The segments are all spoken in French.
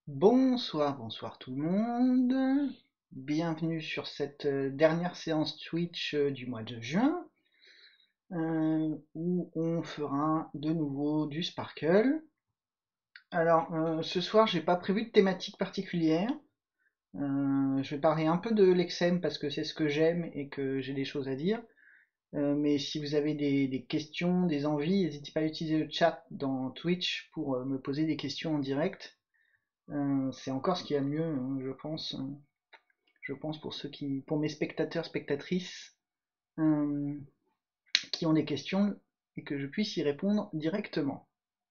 Bonsoir, bonsoir tout le monde. Bienvenue sur cette dernière séance Twitch du mois de juin, où on fera de nouveau du Sparkle. Alors, ce soir, j'ai pas prévu de thématique particulière. Je vais parler un peu de l'Exem parce que c'est ce que j'aime et que j'ai des choses à dire. Mais si vous avez des questions, des envies, n'hésitez pas à utiliser le chat dans Twitch pour me poser des questions en direct. C'est encore ce qu'il y a de mieux, hein, je pense. Je pense pour mes spectateurs, spectatrices, euh, qui ont des questions et que je puisse y répondre directement.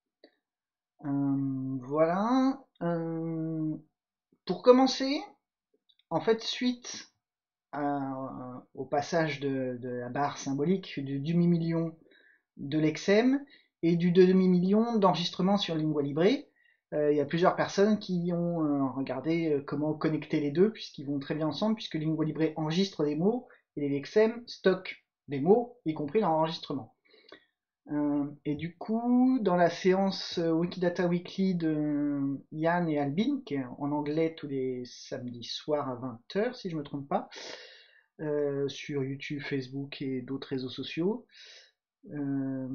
Voilà. Pour commencer, en fait, suite au passage de la barre symbolique du demi-million de l'Exem et du demi-million d'enregistrements sur Lingua Libre, il y a plusieurs personnes qui ont regardé comment connecter les deux, puisqu'ils vont très bien ensemble, puisque Lingua Libre enregistre des mots et l'Exem stocke des mots, y compris dans l'enregistrement. Et du coup, dans la séance Wikidata Weekly de Yann et Albin, qui est en anglais tous les samedis soirs à 20h, si je ne me trompe pas, sur YouTube, Facebook et d'autres réseaux sociaux, euh,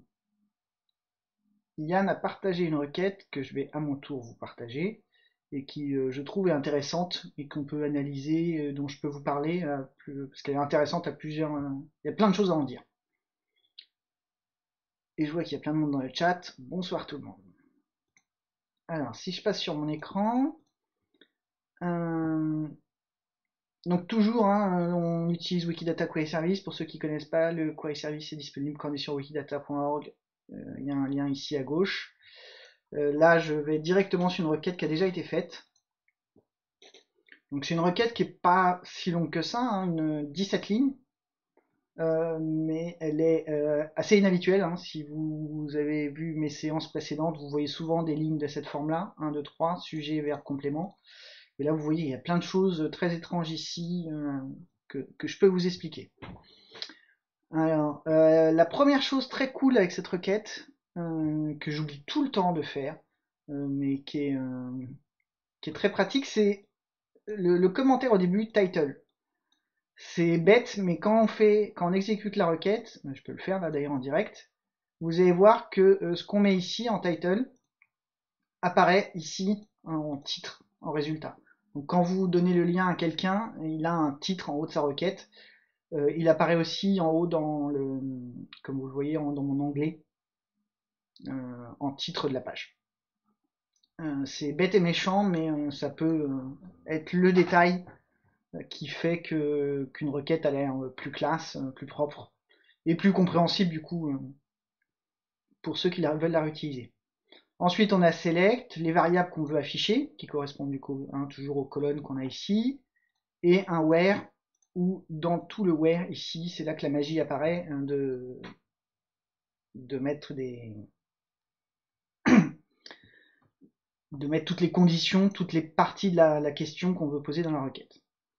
Yann a partagé une requête que je vais à mon tour vous partager et qui, je trouve, est intéressante et qu'on peut analyser, dont je peux vous parler, parce qu'elle est intéressante à plusieurs. Il y a plein de choses à en dire. Et je vois qu'il y a plein de monde dans le chat. Bonsoir tout le monde. Alors, si je passe sur mon écran, euh, donc toujours, hein, on utilise Wikidata Query Service. Pour ceux qui ne connaissent pas, le Query Service est disponible quand on est sur wikidata.org. Il y a un lien ici à gauche. Là, je vais directement sur une requête qui a déjà été faite. Donc c'est une requête qui est pas si longue que ça, hein, 17 lignes, mais elle est assez inhabituelle, hein. Si vous avez vu mes séances précédentes, vous voyez souvent des lignes de cette forme-là, 1, 2, 3, sujet, verbe, complément. Et là, vous voyez, il y a plein de choses très étranges ici que je peux vous expliquer. Alors, la première chose très cool avec cette requête, que j'oublie tout le temps de faire, mais qui est très pratique, c'est le commentaire au début, title. C'est bête, mais quand on exécute la requête, je peux le faire là d'ailleurs en direct, vous allez voir que ce qu'on met ici en title apparaît ici en titre, en résultat. Donc quand vous donnez le lien à quelqu'un, il a un titre en haut de sa requête. Il apparaît aussi en haut comme vous le voyez dans mon onglet, en titre de la page. C'est bête et méchant, mais ça peut être le détail qui fait qu'une requête a l'air plus classe, plus propre et plus compréhensible du coup pour ceux qui veulent la réutiliser. Ensuite, on a select, les variables qu'on veut afficher, qui correspondent du coup toujours aux colonnes qu'on a ici, et un where, où dans tout le where ici, c'est là que la magie apparaît, de mettre de mettre toutes les conditions, toutes les parties de la question qu'on veut poser dans la requête.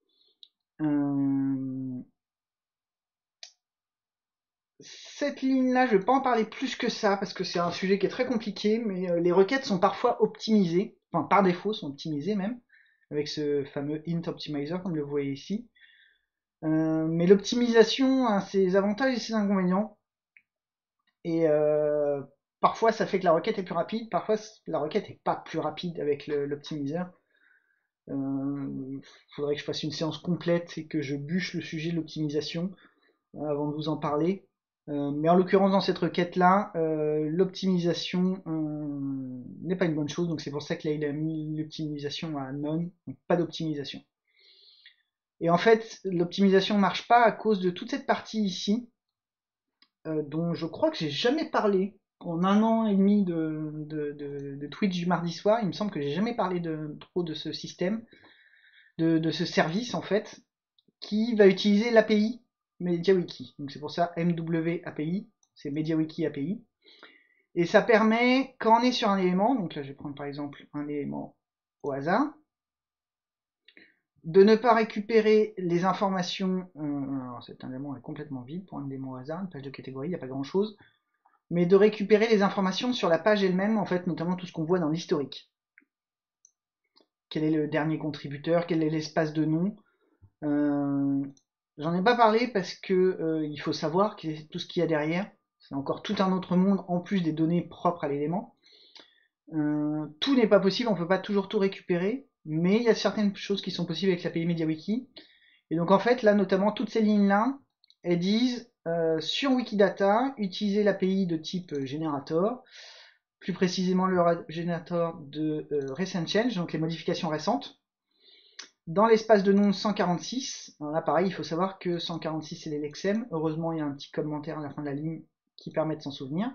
Cette ligne-là, je ne vais pas en parler plus que ça parce que c'est un sujet qui est très compliqué, mais les requêtes sont parfois optimisées, enfin par défaut sont optimisées même, avec ce fameux int optimizer comme le vous voyez ici. Mais l'optimisation a ses avantages et ses inconvénients. Et parfois ça fait que la requête est plus rapide, parfois la requête n'est pas plus rapide avec l'optimiseur. Faudrait que je fasse une séance complète et que je bûche le sujet de l'optimisation avant de vous en parler. Mais en l'occurrence dans cette requête là, l'optimisation n'est pas une bonne chose, donc c'est pour ça que là il a mis l'optimisation à none, donc pas d'optimisation. Et en fait, l'optimisation ne marche pas à cause de toute cette partie ici, dont je crois que j'ai jamais parlé. En 1 an et demi de Twitch du mardi soir, il me semble que j'ai jamais parlé trop de ce système, de ce service en fait, qui va utiliser l'API MediaWiki. Donc c'est pour ça MW API, c'est MediaWiki API. Et ça permet, quand on est sur un élément, donc là je vais prendre par exemple un élément au hasard, de ne pas récupérer les informations, alors cet élément est complètement vide pour un élément au hasard, une page de catégorie, il n'y a pas grand chose, mais de récupérer les informations sur la page elle-même, en fait, notamment tout ce qu'on voit dans l'historique. quel est le dernier contributeur, quel est l'espace de nom. J'en ai pas parlé parce que il faut savoir tout ce qu'il y a derrière. C'est encore tout un autre monde en plus des données propres à l'élément. Tout n'est pas possible, on peut pas toujours tout récupérer, mais il y a certaines choses qui sont possibles avec l'API MediaWiki. Et donc en fait là notamment toutes ces lignes là, elles disent sur Wikidata utiliser l'API de type générateur, plus précisément le générateur de recent change, donc les modifications récentes. Dans l'espace de nom 146, alors là pareil, il faut savoir que 146 c'est les lexem. Heureusement, il y a un petit commentaire à la fin de la ligne qui permet de s'en souvenir.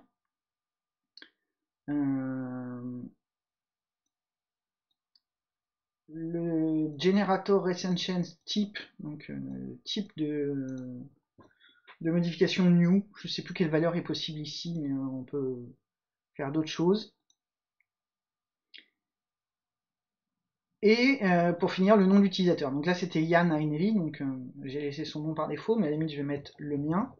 Le generator recent change type, donc type de modification new, je ne sais plus quelle valeur est possible ici, mais on peut faire d'autres choses. Et pour finir, le nom d'utilisateur. Donc là, c'était Yann Ainelli, donc j'ai laissé son nom par défaut, mais à la limite, je vais mettre le mien.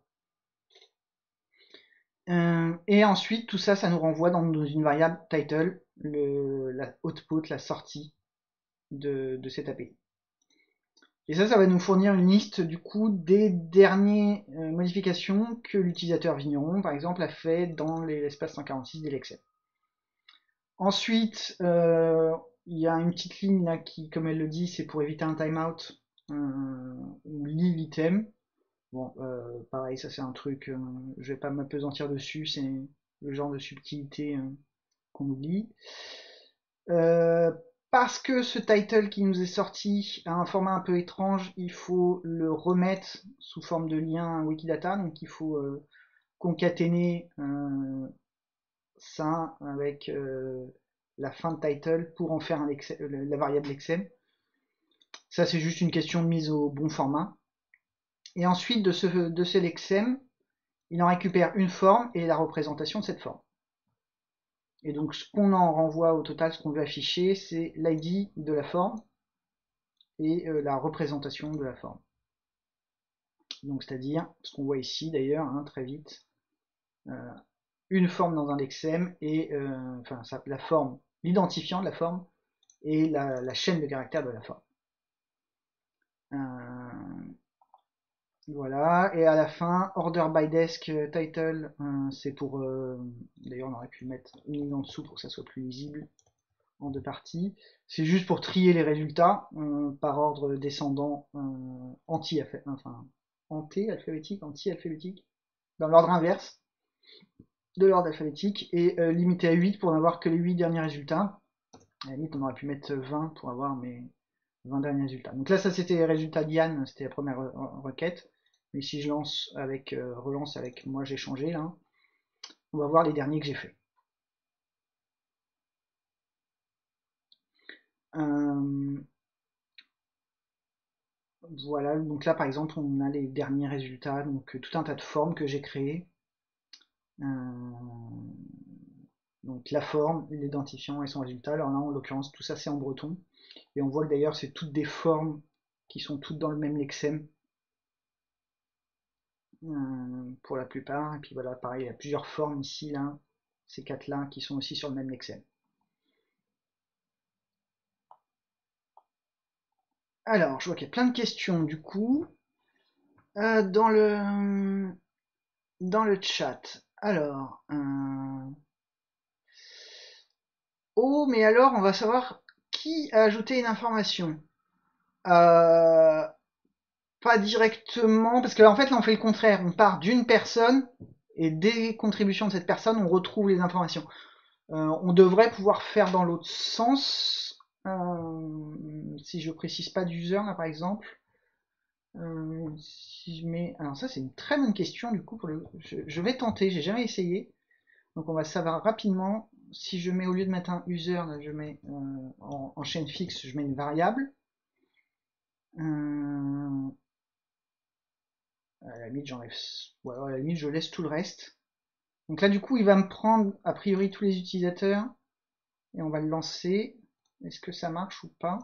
Et ensuite, tout ça, ça nous renvoie dans une variable title, la output, la sortie de cette API. Et ça va nous fournir une liste du coup des dernières modifications que l'utilisateur vigneron, par exemple, a fait dans l'espace 146 d'Elexem. Ensuite, il y a une petite ligne là qui, comme elle le dit, c'est pour éviter un timeout ou lit l'item. Bon, pareil, ça c'est un truc, je vais pas m'apesantir dessus, c'est le genre de subtilité qu'on oublie. Parce que ce title qui nous est sorti a un format un peu étrange, il faut le remettre sous forme de lien Wikidata, donc il faut concaténer ça avec la fin de title pour en faire la variable lexem. Ça c'est juste une question de mise au bon format. Et ensuite de ce lexem, il en récupère une forme et la représentation de cette forme. Et donc ce qu'on en renvoie au total, ce qu'on veut afficher, c'est l'ID de la forme et la représentation de la forme. Donc c'est-à-dire, ce qu'on voit ici d'ailleurs, hein, très vite, une forme dans un lexem et enfin la forme, l'identifiant de la forme et la chaîne de caractères de la forme. Voilà, et à la fin, order by desk title, c'est pour, d'ailleurs on aurait pu le mettre une ligne en dessous pour que ça soit plus lisible en deux parties. C'est juste pour trier les résultats par ordre descendant anti-alphabétique, dans l'ordre inverse de l'ordre alphabétique et limité à 8 pour n'avoir que les 8 derniers résultats. À la limite, on aurait pu mettre 20 pour avoir mes 20 derniers résultats. Donc là, ça c'était les résultats d'Yann, c'était la première requête. Mais si je lance avec relance avec moi j'ai changé là, on va voir les derniers que j'ai fait. Voilà, donc là par exemple on a les derniers résultats, donc tout un tas de formes que j'ai créées. Donc la forme, l'identifiant et son résultat. Alors là en l'occurrence tout ça c'est en breton. Et on voit que d'ailleurs c'est toutes des formes qui sont toutes dans le même lexème. Pour la plupart. Et puis voilà, pareil, il y a plusieurs formes ici, là, ces quatre-là, qui sont aussi sur le même lexème. Alors, je vois qu'il y a plein de questions du coup dans le chat. Alors, oh, mais alors on va savoir qui a ajouté une information. Pas directement, parce qu'en fait là on fait le contraire. On part d'une personne et des contributions de cette personne, on retrouve les informations. On devrait pouvoir faire dans l'autre sens. Si je précise pas d'user là par exemple. Si je mets. Alors ça c'est une très bonne question du coup je vais tenter, j'ai jamais essayé. Donc on va savoir rapidement. Si je mets au lieu de mettre un user, là je mets en chaîne fixe, je mets une variable. À la limite j'enlève. Voilà, à la limite je laisse tout le reste. Donc là du coup il va me prendre a priori tous les utilisateurs et on va le lancer. Est-ce que ça marche ou pas?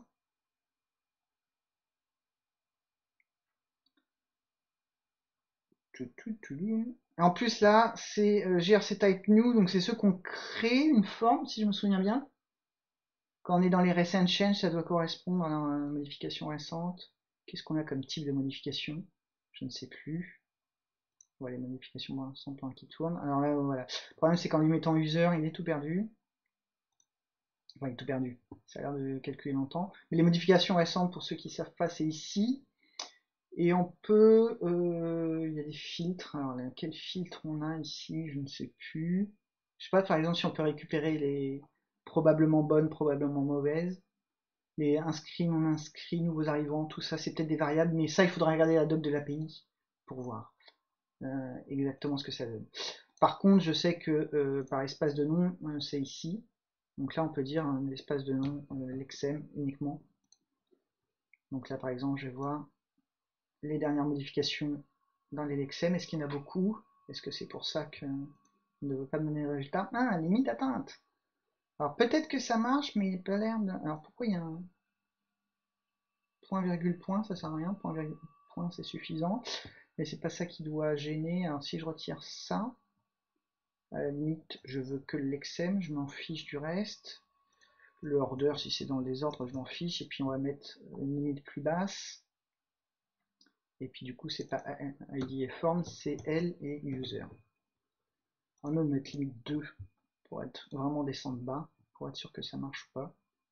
Et en plus là, c'est GRC Type New, donc c'est ceux qui ont créé une forme, si je me souviens bien. Quand on est dans les recent change, ça doit correspondre à la modification récente. Qu'est-ce qu'on a comme type de modification? Je ne sais plus. Voilà, les modifications récentes qui tournent. Alors là, voilà. Le problème, c'est qu'en lui mettant user, il est tout perdu. Enfin, il est tout perdu. Ça a l'air de calculer longtemps. Mais les modifications récentes, pour ceux qui ne savent pas, c'est ici. Et on peut... il y a des filtres. Alors, là, quel filtre on a ici? Je ne sais plus. Je sais pas, par exemple, si on peut récupérer les probablement bonnes, probablement mauvaises. Les inscrits, non inscrits, nouveaux arrivants, tout ça, c'est peut-être des variables. Mais ça, il faudra regarder la doc de l'API pour voir exactement ce que ça donne. Par contre, je sais que par espace de nom, c'est ici. Donc là, on peut dire un espace de nom lexem uniquement. Donc là, par exemple, je vais voir les dernières modifications dans les lexem. Est-ce qu'il y en a beaucoup? Est-ce que c'est pour ça qu'on ne veut pas donner le résultat? Ah, limite atteinte. Alors peut-être que ça marche, mais il n'a pas l'air de... Alors pourquoi il y a un point virgule point? Ça sert à rien. Point virgule point, c'est suffisant. Mais c'est pas ça qui doit gêner. Alors si je retire ça, à la limite, je veux que l'exem, je m'en fiche du reste. Le order, si c'est dans le désordre, je m'en fiche. Et puis on va mettre une limite plus basse. Et puis du coup, c'est pas ID et form, c'est L et user. On va mettre limite 2 pour être vraiment descendre bas, pour être sûr que ça marche pas.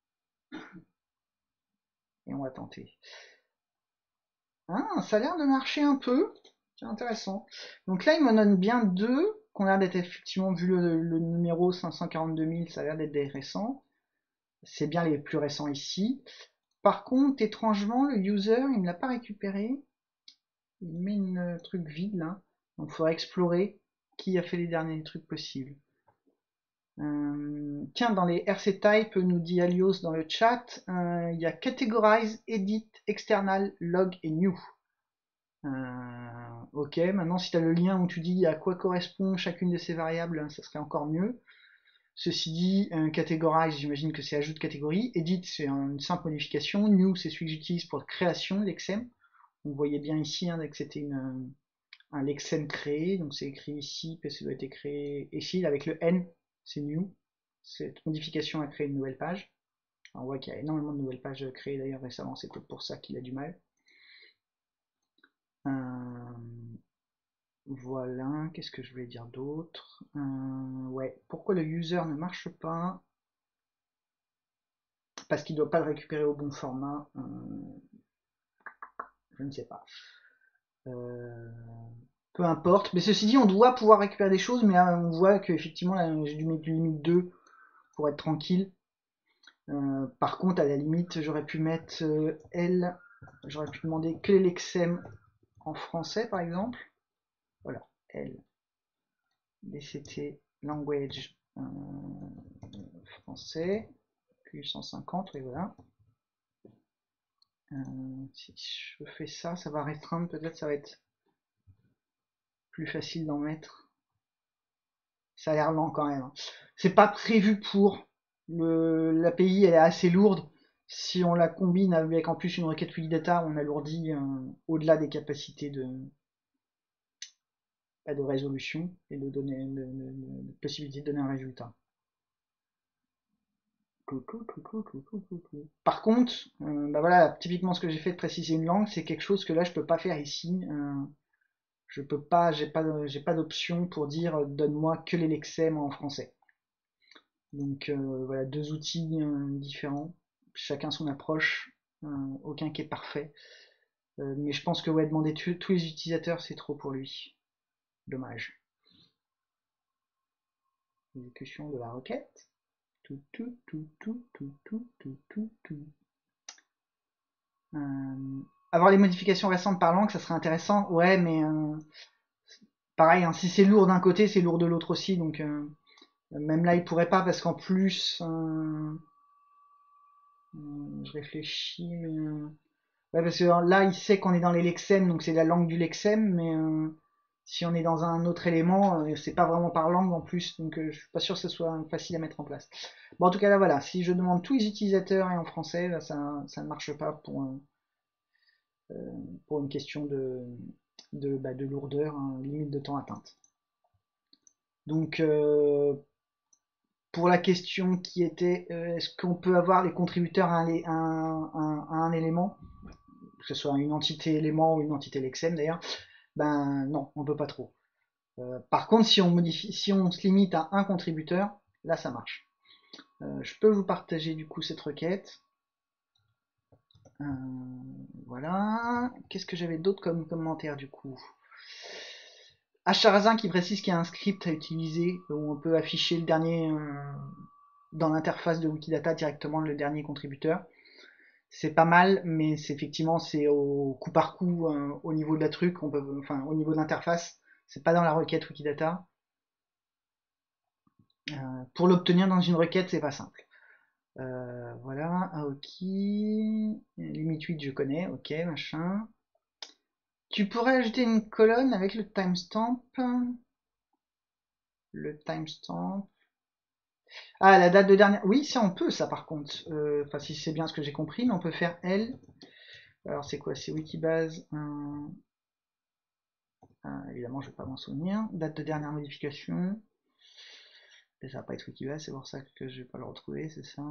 Et on va tenter. Ah, ça a l'air de marcher un peu. C'est intéressant. Donc là, il me donne bien 2, qu'on a l'air d'être effectivement, vu le numéro 542 000, ça a l'air d'être des récents. C'est bien les plus récents ici. Par contre, étrangement, le user, il ne l'a pas récupéré. Il met une truc vide là. Donc il faudra explorer qui a fait les derniers trucs possibles. Tiens, dans les RC type, nous dit Alios dans le chat, il y a categorize, edit, external, log et new. Ok, maintenant si tu as le lien où tu dis à quoi correspond chacune de ces variables, ça serait encore mieux. Ceci dit, categorize, j'imagine que c'est ajout de catégorie. Edit, c'est une simple modification. New, c'est celui que j'utilise pour la création de l'exem. Vous voyez bien ici hein, que c'était un lexem créé, donc c'est écrit ici, puis ça doit être créé ici, avec le N, c'est new. Cette modification a créé une nouvelle page. Alors, on voit qu'il y a énormément de nouvelles pages créées d'ailleurs récemment, c'est peut-être pour ça qu'il a du mal. Voilà, qu'est-ce que je voulais dire d'autre? Ouais, pourquoi le user ne marche pas? Parce qu'il ne doit pas le récupérer au bon format. Je ne sais pas. Peu importe. Mais ceci dit, on doit pouvoir récupérer des choses, mais là, on voit qu'effectivement, j'ai dû mettre du limite 2 pour être tranquille. Par contre, à la limite, j'aurais pu mettre L, j'aurais pu demander que l'exem en français, par exemple. Voilà, L, DCT, language français, Q150, et voilà. Si je fais ça, ça va restreindre, peut-être ça va être plus facile d'en mettre. Ça a l'air lent quand même. C'est pas prévu pour. L'API elle est assez lourde. Si on la combine avec en plus une requête Wikidata, on alourdit au-delà des capacités de résolution et de possibilité de donner un résultat. Par contre, bah voilà, typiquement ce que j'ai fait de préciser une langue, c'est quelque chose que là je peux pas faire ici. Je peux pas, j'ai pas d'option pour dire donne-moi que les lexèmes en français. Donc voilà, deux outils différents, chacun son approche, aucun qui est parfait. Mais je pense que ouais, demander tous les utilisateurs, c'est trop pour lui. Dommage. Exécution de la requête. Tout, tout, tout, tout, tout, tout, tout, tout, tout. Avoir les modifications récentes par langue, ça serait intéressant. Ouais, mais pareil, hein, si c'est lourd d'un côté, c'est lourd de l'autre aussi. Donc même là, il pourrait pas parce qu'en plus, je réfléchis, mais ouais, parce que là, il sait qu'on est dans les lexèmes, donc c'est la langue du lexème, mais si on est dans un autre élément, c'est pas vraiment par langue en plus, donc je suis pas sûr que ce soit facile à mettre en place. Bon, en tout cas, là, voilà, si je demande tous les utilisateurs et en français, là, ça ne marche pas pour une question de lourdeur, hein, limite de temps atteinte. Donc, pour la question qui était est-ce qu'on peut avoir les contributeurs à un élément, que ce soit une entité élément ou une entité lexem d'ailleurs, ben non, on peut pas trop. Par contre, si on se limite à un contributeur, là ça marche. Je peux vous partager du coup cette requête. Voilà. Qu'est-ce que j'avais d'autre comme commentaire du coup? Acharazin qui précise qu'il y a un script à utiliser où on peut afficher le dernier dans l'interface de Wikidata directement le dernier contributeur. C'est pas mal, mais effectivement c'est au coup par coup au niveau de la truc, enfin au niveau de l'interface. C'est pas dans la requête Wikidata. Pour l'obtenir dans une requête, c'est pas simple. Voilà, ok. Limite 8, je connais, ok, machin. Tu pourrais ajouter une colonne avec le timestamp. Le timestamp. Ah, la date de dernière. Oui, ça on peut, ça par contre. Enfin, si c'est bien ce que j'ai compris, mais on peut faire L. Alors, c'est quoi? C'est Wikibase. Évidemment, je vais pas m'en souvenir. Date de dernière modification. Et ça va pas être Wikibase, c'est pour ça que je vais pas le retrouver, c'est ça.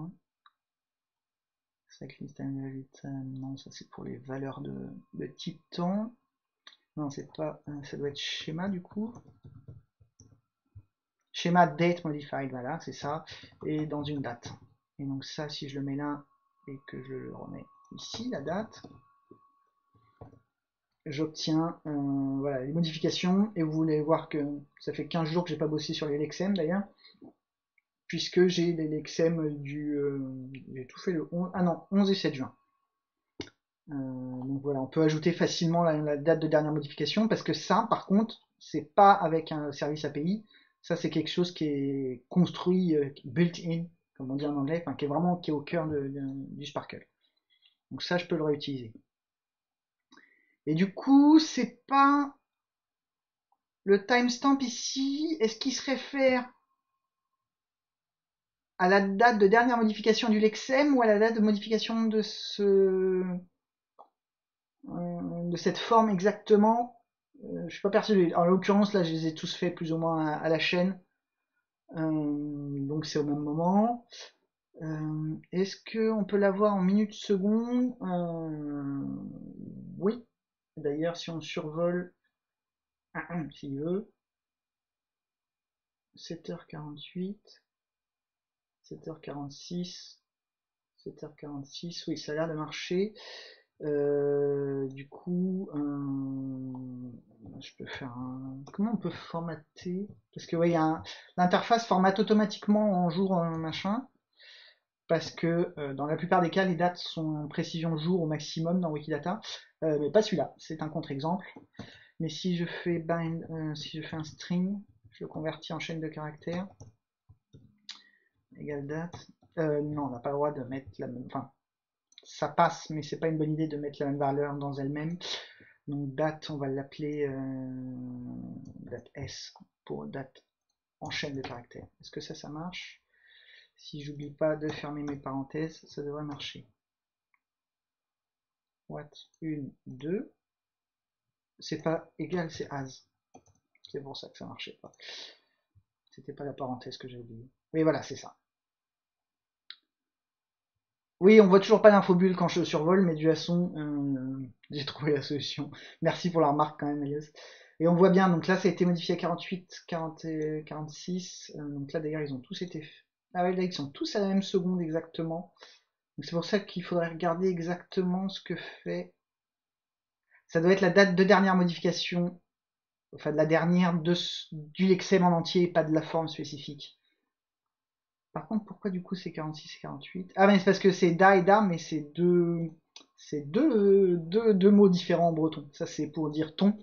Non, ça c'est pour les valeurs de type temps. Non, c'est pas. Ça doit être schéma du coup. Schéma date modified, voilà, c'est ça. Et dans une date. Et donc ça, si je le mets là et que je le remets ici, la date, j'obtiens voilà, les modifications. Et vous voulez voir que ça fait 15 jours que j'ai pas bossé sur les lexem d'ailleurs. Puisque j'ai les lexem du. J'ai tout fait le 11. Ah non, 11 et 7 juin. Donc voilà, on peut ajouter facilement la date de dernière modification parce que ça, par contre, c'est pas avec un service API. Ça, c'est quelque chose qui est construit, built-in, comme on dit en anglais, enfin, qui est au cœur du Sparkle. Donc ça, je peux le réutiliser. Et du coup, c'est pas le timestamp ici. Est-ce qu'il se réfère à la date de dernière modification du lexem ou à la date de modification de cette forme exactement? Je suis pas persuadé. En l'occurrence, là, je les ai tous faits plus ou moins à la chaîne. Donc c'est au même moment. Est-ce qu'on peut l'avoir en minutes secondes? Oui. D'ailleurs, si on survole s'il veut, 7h48, 7h46, 7h46, oui, ça a l'air de marcher. Du coup, je peux faire un. Comment on peut formater? Parce que, ouais, l'interface formate automatiquement en jour, machin. Parce que dans la plupart des cas, les dates sont en précision jour au maximum dans Wikidata. Mais pas celui-là, c'est un contre-exemple. Mais si je fais bind, si je fais un string, je le convertis en chaîne de caractères, égale date. Non, on n'a pas le droit de mettre la même. Enfin, ça passe, mais c'est pas une bonne idée de mettre la même valeur dans elle-même. Donc date, on va l'appeler date S pour date en chaîne de caractères. Est-ce que ça marche? Si j'oublie pas de fermer mes parenthèses, ça devrait marcher. What 1, 2. C'est pas égal, c'est as. C'est pour ça que ça marchait pas. C'était pas la parenthèse que j'avais oublié. Oui, voilà, c'est ça. Oui, on voit toujours pas d'infobulle quand je survole, mais du façon, j'ai trouvé la solution. Merci pour la remarque quand même, Elias. Et on voit bien, donc là ça a été modifié à 48, 40 et 46. Donc là d'ailleurs ils ont tous été. Ah ouais, là ils sont tous à la même seconde exactement. Donc c'est pour ça qu'il faudrait regarder exactement ce que fait. Ça doit être la date de dernière modification, enfin de la dernière du lexem en entier, pas de la forme spécifique. Par contre, pourquoi du coup c'est 46 et 48? Ah mais c'est parce que c'est da et da, mais c'est deux mots différents en breton. Ça c'est pour dire ton,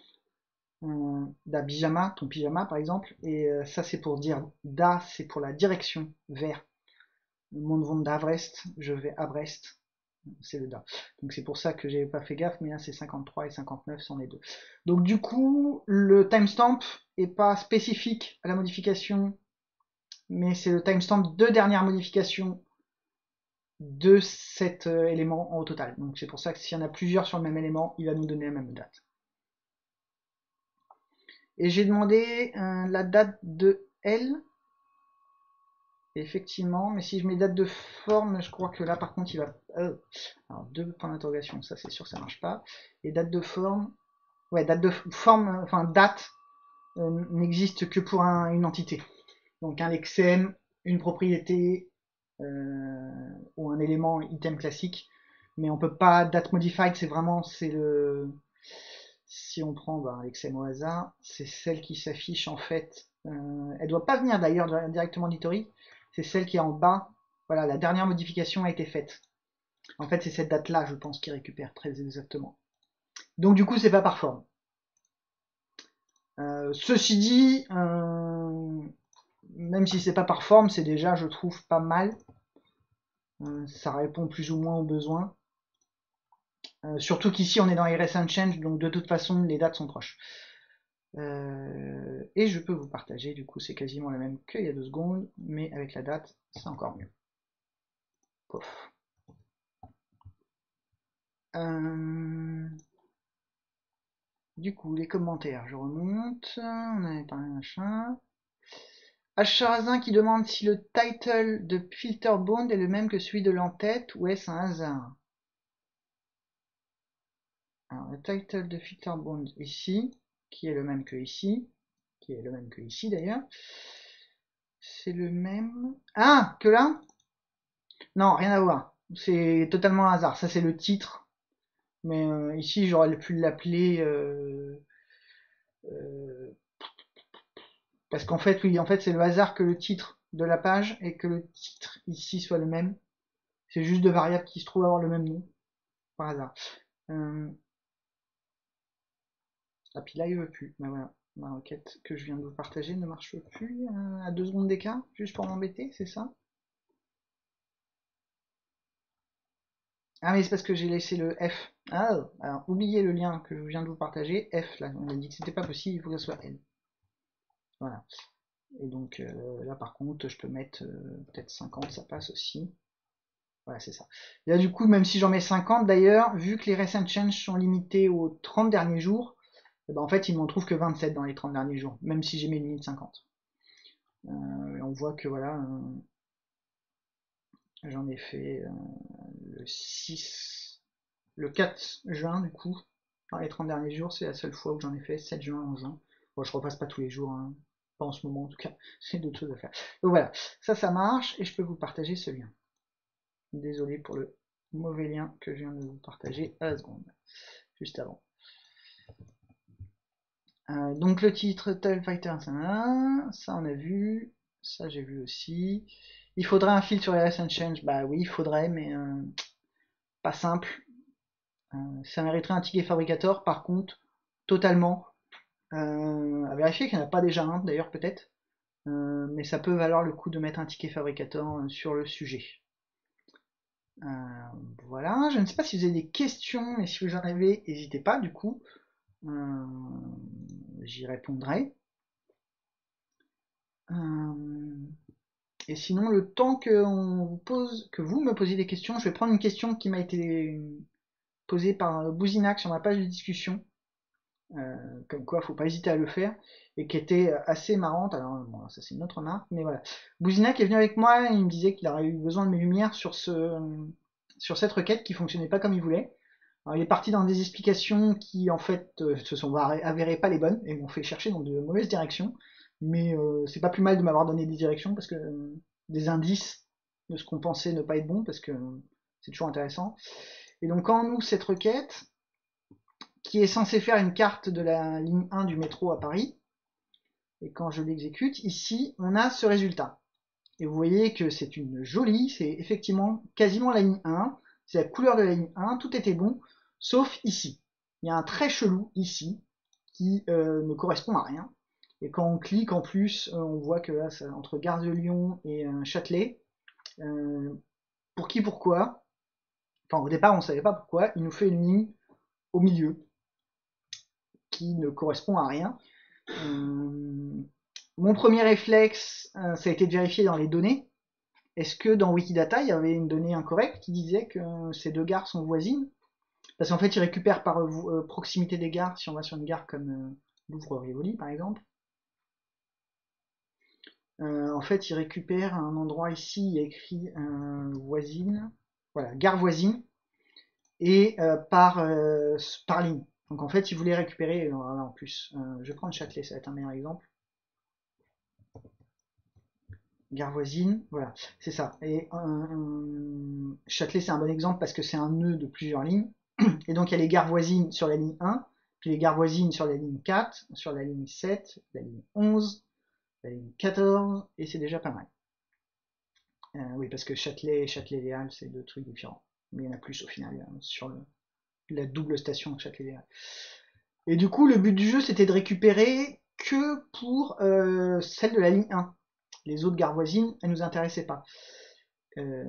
da pyjama, ton pyjama par exemple, et ça c'est pour dire da, c'est pour la direction vers. Le monde vont d'Avrest, je vais à Brest, c'est le da. Donc c'est pour ça que j'avais pas fait gaffe, mais là c'est 53 et 59 sont les deux. Donc du coup, le timestamp est pas spécifique à la modification, mais c'est le timestamp de dernière modification de cet élément au total. Donc c'est pour ça que s'il y en a plusieurs sur le même élément, il va nous donner la même date. Et j'ai demandé la date de L. Effectivement, mais si je mets date de forme, je crois que là par contre il va... alors 2 points d'interrogation, ça c'est sûr ça marche pas. Et date de forme... Ouais, date de forme, enfin date n'existe que pour une entité. Donc un lexème, une propriété ou un élément item classique. Mais on peut pas date modified, c'est vraiment c'est le si on prend un lexème au hasard, c'est celle qui s'affiche en fait. Elle doit pas venir d'ailleurs directement d'Hitori, c'est celle qui est en bas. Voilà, la dernière modification a été faite. En fait, c'est cette date-là, je pense, qui récupère très exactement. Donc du coup, c'est pas par forme. Ceci dit, même si c'est pas par forme, c'est déjà, je trouve, pas mal. Ça répond plus ou moins aux besoins. Surtout qu'ici, on est dans Erase and Change, donc de toute façon, les dates sont proches. Et je peux vous partager, du coup, c'est quasiment la même qu'il y a 2 secondes, mais avec la date, c'est encore mieux. Pof. Du coup, les commentaires, je remonte. On avait parlé machin. Acharazin qui demande si le title de Filterbound est le même que celui de l'entête ou est-ce un hasard. Alors, le title de Filterbound ici, qui est le même que ici, qui est le même que ici d'ailleurs, c'est le même. Ah, que là? Non, rien à voir. C'est totalement un hasard. Ça, c'est le titre. Mais ici, j'aurais pu l'appeler. Euh, Parce qu'en fait, oui, en fait, c'est le hasard que le titre de la page et que le titre ici soit le même. C'est juste deux variables qui se trouvent avoir le même nom, par hasard. Ah, puis là, il veut plus. Ben voilà, ma requête que je viens de vous partager ne marche plus à 2 secondes d'écart, juste pour m'embêter, c'est ça? Ah, mais c'est parce que j'ai laissé le F. Ah, alors oubliez le lien que je viens de vous partager. F, là, on a dit que c'était pas possible, il faut que ce soit N. Voilà. Et donc là, par contre, je peux mettre peut-être 50, ça passe aussi. Voilà, c'est ça. Et là, du coup, même si j'en mets 50, d'ailleurs, vu que les recent changes sont limités aux 30 derniers jours, eh ben, en fait, il m'en trouve que 27 dans les 30 derniers jours, même si j'ai mis une limite 50. On voit que voilà, j'en ai fait le 6, le 4 juin, du coup, dans les 30 derniers jours, c'est la seule fois où j'en ai fait 7 juin en juin. Bon, je repasse pas tous les jours, hein. Pas en ce moment en tout cas, j'ai d'autres choses à faire. Donc voilà, ça marche et je peux vous partager ce lien. Désolé pour le mauvais lien que je viens de vous partager à la seconde, juste avant. Donc le titre Tel Fighter, ça on a vu, ça j'ai vu aussi. Il faudrait un fil sur les Recent Change, bah oui il faudrait, mais pas simple. Ça mériterait un ticket fabricator, par contre, totalement. À vérifier qu'il n'y en a pas déjà un d'ailleurs peut-être, mais ça peut valoir le coup de mettre un ticket fabricator sur le sujet. Voilà, je ne sais pas si vous avez des questions, mais si vous en avez, n'hésitez pas du coup. J'y répondrai. Et sinon, le temps que vous me posiez des questions, je vais prendre une question qui m'a été posée par Bouzinac sur ma page de discussion. Comme quoi, faut pas hésiter à le faire, et qui était assez marrante. Alors, bon, ça c'est une autre marque, mais voilà. Bouzinac est venu avec moi, et il me disait qu'il aurait eu besoin de mes lumières sur sur cette requête qui fonctionnait pas comme il voulait. Alors, il est parti dans des explications qui, en fait, se sont avérées pas les bonnes et m'ont fait chercher dans de mauvaises directions. Mais c'est pas plus mal de m'avoir donné des directions parce que des indices de ce qu'on pensait ne pas être bon parce que c'est toujours intéressant. Et donc, quand on ouvre cette requête, qui est censée faire une carte de la ligne 1 du métro à Paris, et quand je l'exécute, ici, on a ce résultat. Et vous voyez que c'est une jolie, c'est effectivement quasiment la ligne 1, c'est la couleur de la ligne 1, tout était bon, sauf ici. Il y a un trait chelou ici, qui ne correspond à rien. Et quand on clique en plus, on voit que là, ça, entre Gare de Lyon et Châtelet, pour qui, pourquoi, enfin au départ on ne savait pas pourquoi, il nous fait une ligne au milieu, qui ne correspond à rien. Mon premier réflexe, ça a été de vérifier dans les données. Est-ce que dans Wikidata, il y avait une donnée incorrecte qui disait que ces deux gares sont voisines? Parce qu'en fait, ils récupèrent par proximité des gares, si on va sur une gare comme Louvre-Rivoli par exemple. En fait, il récupère un endroit ici, il y a écrit voisine, voilà, gare voisine, et par ligne. Donc en fait, il voulait récupérer, là, en plus, je vais prendre Châtelet, ça va être un meilleur exemple. Gare voisine, voilà, c'est ça. Et Châtelet, c'est un bon exemple parce que c'est un nœud de plusieurs lignes. Et donc il y a les gares voisines sur la ligne 1, puis les gares voisines sur la ligne 4, sur la ligne 7, la ligne 11, la ligne 14, et c'est déjà pas mal. Oui, parce que Châtelet et Châtelet-Les Halles, c'est deux trucs différents. Mais il y en a plus au final sur la double station de Châtelet-Les Halles. Et du coup, le but du jeu, c'était de récupérer que pour celle de la ligne 1. Les autres gares voisines, elles nous intéressaient pas. Euh,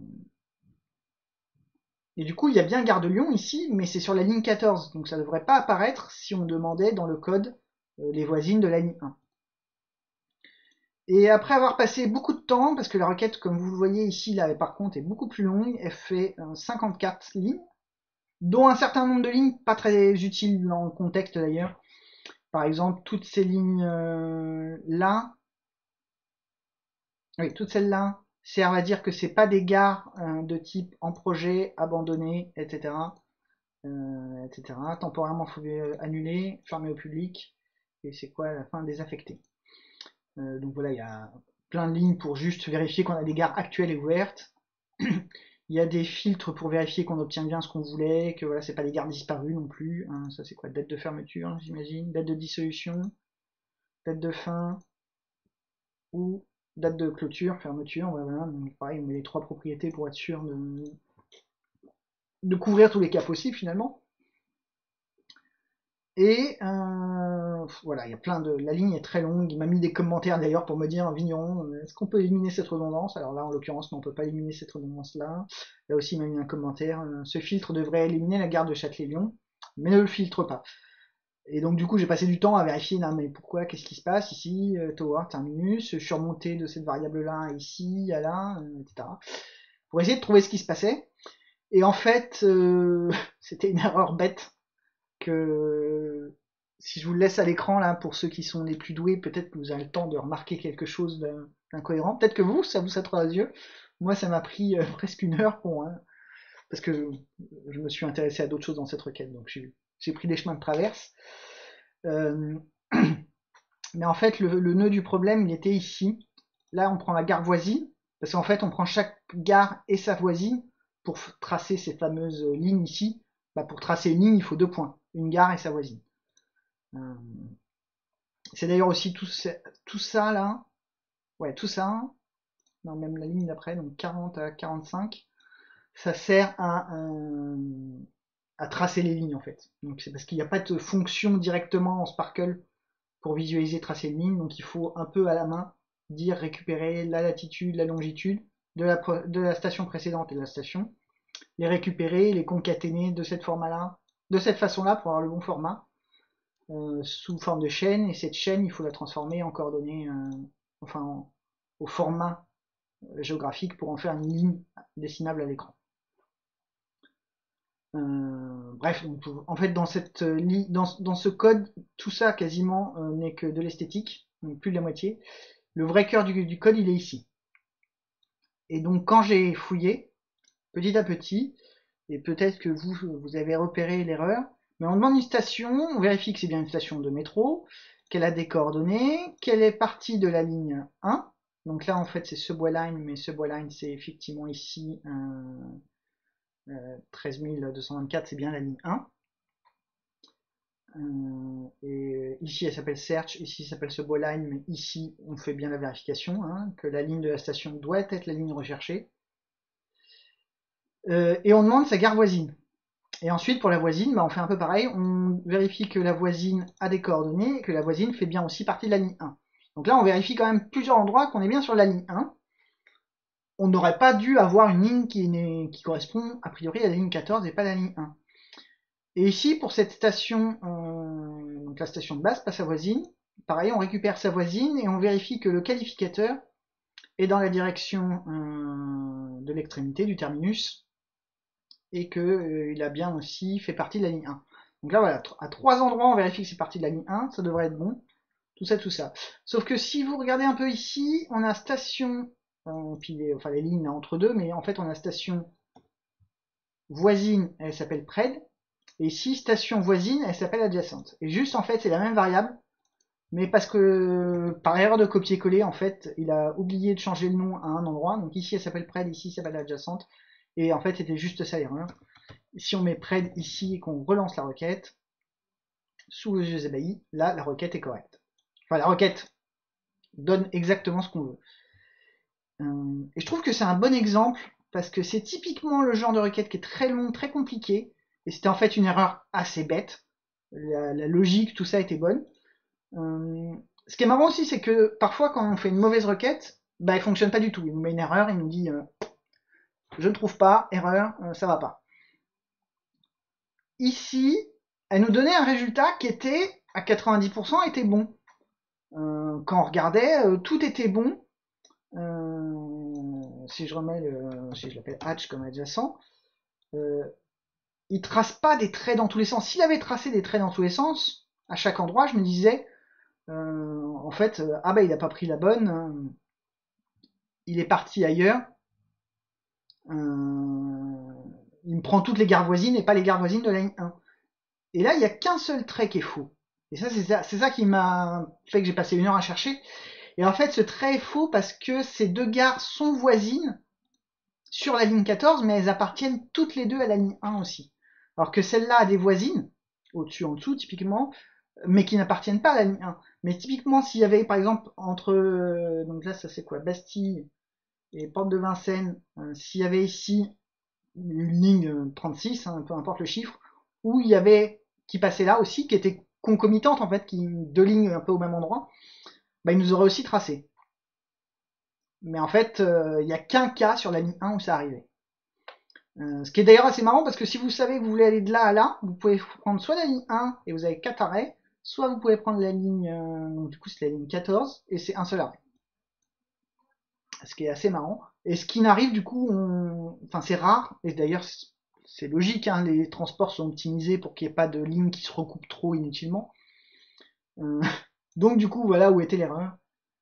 Et du coup, il y a bien Gare de Lyon ici, mais c'est sur la ligne 14. Donc ça ne devrait pas apparaître si on demandait dans le code les voisines de la ligne 1. Et après avoir passé beaucoup de temps, parce que la requête, comme vous le voyez ici, là, par contre, est beaucoup plus longue, elle fait 54 lignes, dont un certain nombre de lignes pas très utiles dans le contexte d'ailleurs. Par exemple, toutes ces lignes là, oui, toutes celles-là servent à dire que c'est pas des gares de type en projet, abandonné, etc. Etc. Temporairement annuler, fermé au public, et c'est quoi à la fin désaffecté. Donc voilà, il y a plein de lignes pour juste vérifier qu'on a des gares actuelles et ouvertes. Il y a des filtres pour vérifier qu'on obtient bien ce qu'on voulait, que voilà, c'est pas des gares disparues non plus. Hein. Ça c'est quoi? Date de fermeture, j'imagine, date de dissolution, date de fin ou date de clôture, fermeture. Voilà, donc pareil, on met les trois propriétés pour être sûr de couvrir tous les cas possibles finalement. Et voilà, il y a plein de. La ligne est très longue. Il m'a mis des commentaires d'ailleurs pour me dire, Vigneron, est-ce qu'on peut éliminer cette redondance? Alors là, en l'occurrence, non, on peut pas éliminer cette redondance-là. Là aussi, il m'a mis un commentaire. Ce filtre devrait éliminer la gare de Châtelet-Lyon, mais ne le filtre pas. Et donc du coup, j'ai passé du temps à vérifier, non mais pourquoi, qu'est-ce qui se passe ici, tower, terminus, surmonter de cette variable-là ici, à là, etc. Pour essayer de trouver ce qui se passait. Et en fait, c'était une erreur bête que si je vous le laisse à l'écran là pour ceux qui sont les plus doués, peut-être que vous avez le temps de remarquer quelque chose d'incohérent. Peut-être que vous, ça vous sautera aux yeux. Moi, ça m'a pris presque une heure pour parce que je me suis intéressé à d'autres choses dans cette requête, donc j'ai pris des chemins de traverse. Euh, mais en fait, le nœud du problème, il était ici. Là, on prend la gare voisine, parce qu'en fait, on prend chaque gare et sa voisine pour tracer ces fameuses lignes ici. Bah, pour tracer une ligne, il faut deux points, une gare et sa voisine. Euh, C'est d'ailleurs aussi tout ça là, ouais, tout ça, non, même la ligne d'après, donc 40 à 45, ça sert à tracer les lignes en fait. Donc c'est parce qu'il n'y a pas de fonction directement en Sparkle pour visualiser, tracer une ligne, donc il faut un peu à la main dire récupérer la latitude, la longitude de la station précédente et de la station, les récupérer, les concaténer de cette format-là, de cette façon-là pour avoir le bon format, sous forme de chaîne, et cette chaîne, il faut la transformer en coordonnées, enfin au format géographique pour en faire une ligne dessinable à l'écran. Bref, donc, en fait dans dans ce code, tout ça quasiment n'est que de l'esthétique, donc plus de la moitié. Le vrai cœur du code, il est ici. Et donc quand j'ai fouillé, petit à petit, et peut-être que vous avez repéré l'erreur, mais on demande une station, on vérifie que c'est bien une station de métro, qu'elle a des coordonnées, qu'elle est partie de la ligne 1. Donc là, en fait, c'est Subway Line, mais Subway Line, c'est effectivement ici 13 224, c'est bien la ligne 1. Et ici, elle s'appelle Search, ici, elle s'appelle Subway Line, mais ici, on fait bien la vérification, hein, que la ligne de la station doit être la ligne recherchée. Et on demande sa gare voisine. Et ensuite, pour la voisine, bah, on fait un peu pareil. On vérifie que la voisine a des coordonnées et que la voisine fait bien aussi partie de la ligne 1. Donc là, on vérifie quand même plusieurs endroits qu'on est bien sur la ligne 1. On n'aurait pas dû avoir une ligne qui correspond a priori à la ligne 14 et pas la ligne 1. Et ici, pour cette station, donc la station de base, pas sa voisine, pareil, on récupère sa voisine et on vérifie que le qualificateur est dans la direction de l'extrémité du terminus et que il a bien aussi fait partie de la ligne 1. Donc là, voilà, à trois endroits, on vérifie que c'est parti de la ligne 1, ça devrait être bon. tout ça. Sauf que si vous regardez un peu ici, on a station, puis enfin les lignes entre deux, mais en fait on a station voisine, elle s'appelle pred, et ici station voisine, elle s'appelle adjacente. Et juste en fait c'est la même variable, mais parce que par erreur de copier-coller, en fait, il a oublié de changer le nom à un endroit. Donc ici elle s'appelle pred, ici ça s'appelle adjacente, et en fait c'était juste ça l'erreur. Si on met pred ici et qu'on relance la requête, sous les yeux ébahis, là la requête est correcte. Enfin la requête donne exactement ce qu'on veut. Et je trouve que c'est un bon exemple parce que c'est typiquement le genre de requête qui est très long, très compliqué, et c'était en fait une erreur assez bête. La logique, tout ça était bonne. Ce qui est marrant aussi, c'est que parfois quand on fait une mauvaise requête, bah elle fonctionne pas du tout. Il nous met une erreur, il nous dit je ne trouve pas, erreur, ça va pas. Ici, elle nous donnait un résultat qui était à 90% était bon. Quand on regardait, tout était bon. Si je remets si je l'appelle hatch comme adjacent, il trace pas des traits dans tous les sens. S'il avait tracé des traits dans tous les sens, à chaque endroit, je me disais, en fait, ah bah il a pas pris la bonne, il est parti ailleurs, il me prend toutes les gares voisines et pas les gares voisines de la ligne 1. Et là, il y a qu'un seul trait qui est faux. Et ça, c'est ça qui m'a fait que j'ai passé 1 heure à chercher. Et en fait, ce trait est faux parce que ces deux gares sont voisines sur la ligne 14, mais elles appartiennent toutes les deux à la ligne 1 aussi. Alors que celle-là a des voisines, au-dessus, en dessous, typiquement, mais qui n'appartiennent pas à la ligne 1. Mais typiquement, s'il y avait, par exemple, entre, donc là, ça c'est quoi, Bastille et Porte de Vincennes, s'il y avait ici une ligne 36, hein, peu importe le chiffre, où il y avait, qui passait là aussi, qui était concomitante, en fait, qui, deux lignes un peu au même endroit, bah, il nous aurait aussi tracé. Mais en fait, il n'y a qu'un cas sur la ligne 1 où ça arrivait. Ce qui est d'ailleurs assez marrant parce que si vous savez que vous voulez aller de là à là, vous pouvez prendre soit la ligne 1 et vous avez 4 arrêts, soit vous pouvez prendre la ligne, donc du coup c'est la ligne 14 et c'est un seul arrêt. Ce qui est assez marrant. Et ce qui n'arrive du coup, enfin c'est rare, et d'ailleurs c'est logique, hein, les transports sont optimisés pour qu'il n'y ait pas de lignes qui se recoupent trop inutilement. Donc du coup voilà où était l'erreur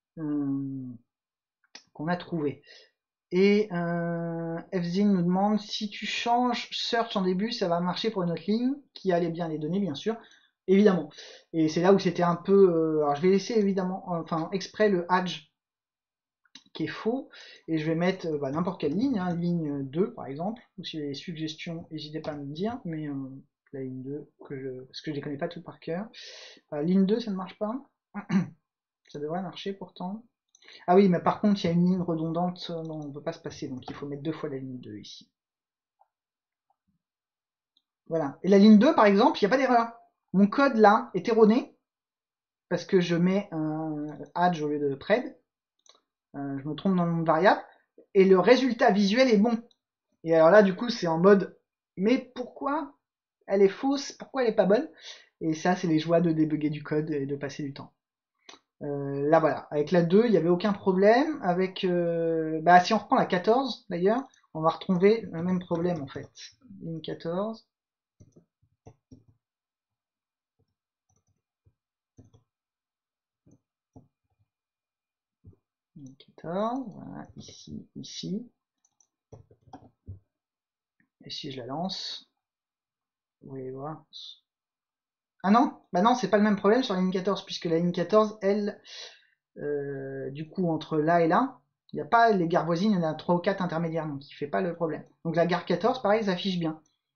qu'on a trouvée. Et Fzin nous demande si tu changes search en début, ça va marcher pour une autre ligne qui allait bien les données, bien sûr, évidemment. Et c'est là où c'était un peu. Alors je vais laisser évidemment, enfin exprès le Hadj qui est faux, et je vais mettre n'importe quelle ligne, hein, ligne 2 par exemple, ou si vous avez des suggestions, n'hésitez pas à me dire, mais la ligne 2, parce que je les connais pas toutes par cœur. Ligne 2, ça ne marche pas. Ça devrait marcher pourtant. Ah oui, mais par contre, il y a une ligne redondante dont on ne peut pas se passer, donc il faut mettre 2 fois la ligne 2 ici. Voilà. Et la ligne 2, par exemple, il n'y a pas d'erreur. Mon code là est erroné, parce que je mets un Hadj au lieu de pred. Je me trompe dans le nom de variable, et le résultat visuel est bon. Et alors là, du coup, c'est en mode, mais pourquoi elle est fausse, pourquoi elle est pas bonne? Et ça, c'est les joies de débugger du code et de passer du temps. Là voilà, avec la 2, il n'y avait aucun problème. Avec, si on reprend la 14 d'ailleurs, on va retrouver le même problème en fait. Ligne 14. Ligne 14, voilà, ici, ici. Et si je la lance, vous allez voir. Ah non, bah non, c'est pas le même problème sur la ligne 14, puisque la ligne 14, elle, du coup, entre là et là, il n'y a pas les gares voisines, il y en a 3 ou 4 intermédiaires, donc il fait pas le problème. Donc la gare 14, pareil, s'affiche bien.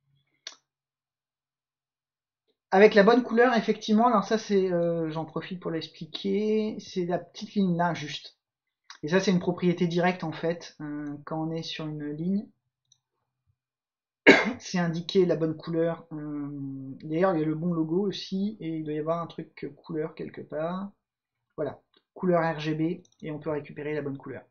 Avec la bonne couleur, effectivement, alors ça c'est, j'en profite pour l'expliquer, c'est la petite ligne là juste. Et ça c'est une propriété directe en fait, quand on est sur une ligne, c'est indiquer la bonne couleur. D'ailleurs il y a le bon logo aussi, et il doit y avoir un truc couleur quelque part. Voilà, couleur RGB, et on peut récupérer la bonne couleur.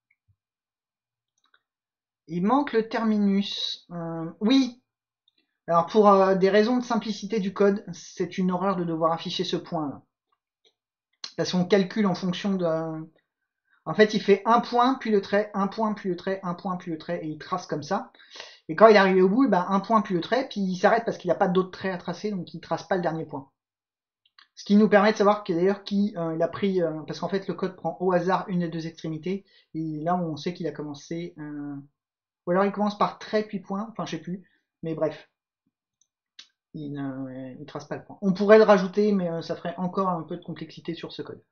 Il manque le terminus. Oui, alors pour des raisons de simplicité du code, c'est une horreur de devoir afficher ce point là. Parce qu'on calcule en fonction de... En fait, il fait un point, puis le trait, un point, puis le trait, un point, puis le trait, et il trace comme ça. Et quand il est arrivé au bout, un point, puis le trait, puis il s'arrête parce qu'il n'y a pas d'autres traits à tracer, donc il trace pas le dernier point. Ce qui nous permet de savoir d'ailleurs qui il a pris, parce qu'en fait le code prend au hasard une des deux extrémités, et là on sait qu'il a commencé, ou alors il commence par trait puis point, enfin je sais plus, mais bref, il trace pas le point. On pourrait le rajouter, mais ça ferait encore un peu de complexité sur ce code.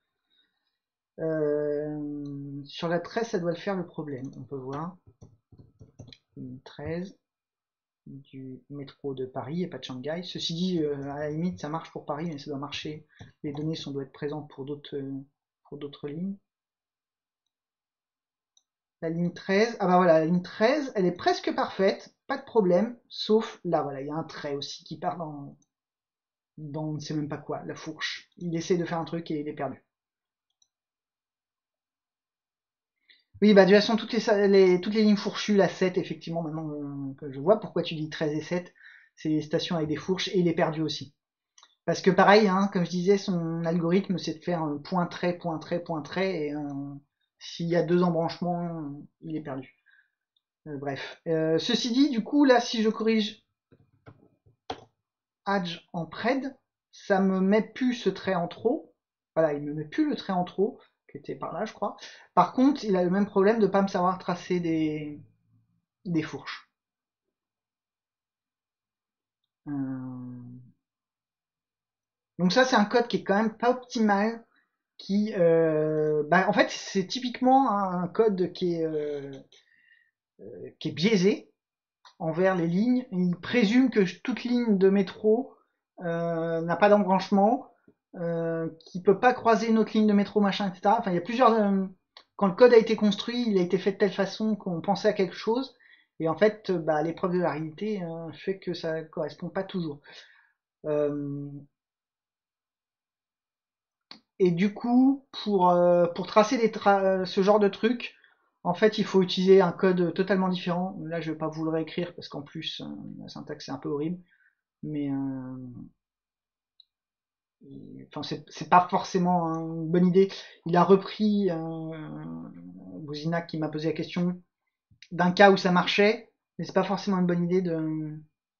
Sur la 13, ça doit le faire le problème, on peut voir. Ligne 13 du métro de Paris et pas de Shanghai. Ceci dit, à la limite, ça marche pour Paris, mais ça doit marcher. Les données doivent être présentes pour d'autres lignes. La ligne 13, ah bah voilà, la ligne 13, elle est presque parfaite, pas de problème, sauf là, voilà, il y a un trait aussi qui part dans on ne sait même pas quoi, la fourche. Il essaie de faire un truc et il est perdu. Oui, bah de toute façon, toutes les lignes fourchues, la 7, effectivement, maintenant que je vois pourquoi tu dis 13 et 7, c'est les stations avec des fourches et il est perdu aussi. Parce que pareil, hein, comme je disais, son algorithme, c'est de faire un point trait, point trait, point trait, et s'il y a deux embranchements, il est perdu. Bref. Ceci dit, du coup, là, si je corrige Adj en pred, ça me met plus ce trait en trop. Voilà, il me met plus le trait en trop, qui était par là, je crois. Par contre, il a le même problème de pas me savoir tracer des fourches. Euh, Donc ça, c'est un code qui est quand même pas optimal, en fait, c'est typiquement un code qui est biaisé envers les lignes. Il présume que toute ligne de métro n'a pas d'embranchement, qui peut pas croiser une autre ligne de métro, machin, etc. Enfin, il y a plusieurs. Quand le code a été construit, il a été fait de telle façon qu'on pensait à quelque chose, et en fait, l'épreuve de la réalité fait que ça correspond pas toujours. Euh, et du coup, pour tracer ce genre de truc, en fait, il faut utiliser un code totalement différent. Là, je vais pas vous le réécrire parce qu'en plus, la syntaxe est un peu horrible. Mais enfin, c'est pas forcément une bonne idée. Il a repris Bouzinac qui m'a posé la question d'un cas où ça marchait, mais c'est pas forcément une bonne idée de.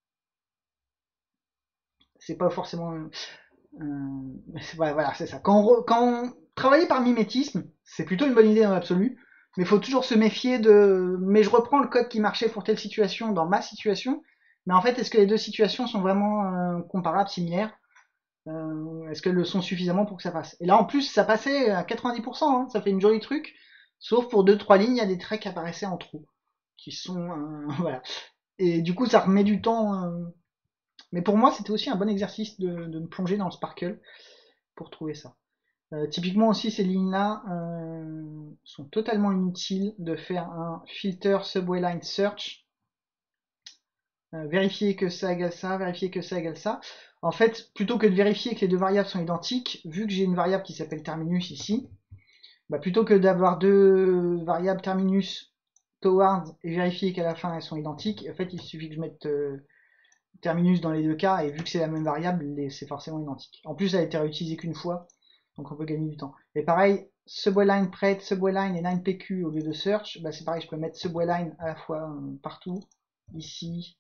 C'est pas forcément. Voilà, c'est ça. Quand on travailler par mimétisme, c'est plutôt une bonne idée dans l'absolu, mais il faut toujours se méfier de. Mais je reprends le code qui marchait pour telle situation dans ma situation, mais en fait, est-ce que les deux situations sont vraiment comparables, similaires? Est-ce qu'elles le sont suffisamment pour que ça passe? Et là, en plus, ça passait à 90%, hein, ça fait une jolie truc, sauf pour deux trois lignes, il y a des traits qui apparaissaient en trou, qui sont voilà. Et du coup, ça remet du temps. Mais pour moi, c'était aussi un bon exercice de me plonger dans le Sparkle pour trouver ça. Typiquement aussi, ces lignes-là sont totalement inutiles de faire un filter subway line search, vérifier que ça égale ça, vérifier que ça égale ça. En fait, plutôt que de vérifier que les deux variables sont identiques, vu que j'ai une variable qui s'appelle terminus ici, plutôt que d'avoir deux variables terminus towards et vérifier qu'à la fin elles sont identiques, en fait il suffit que je mette terminus dans les deux cas, et vu que c'est la même variable, c'est forcément identique. En plus, elle a été réutilisée qu'une fois, donc on peut gagner du temps. Et pareil, subway line pred, subway line et line pq au lieu de search, c'est pareil, je peux mettre subway line à la fois partout, ici,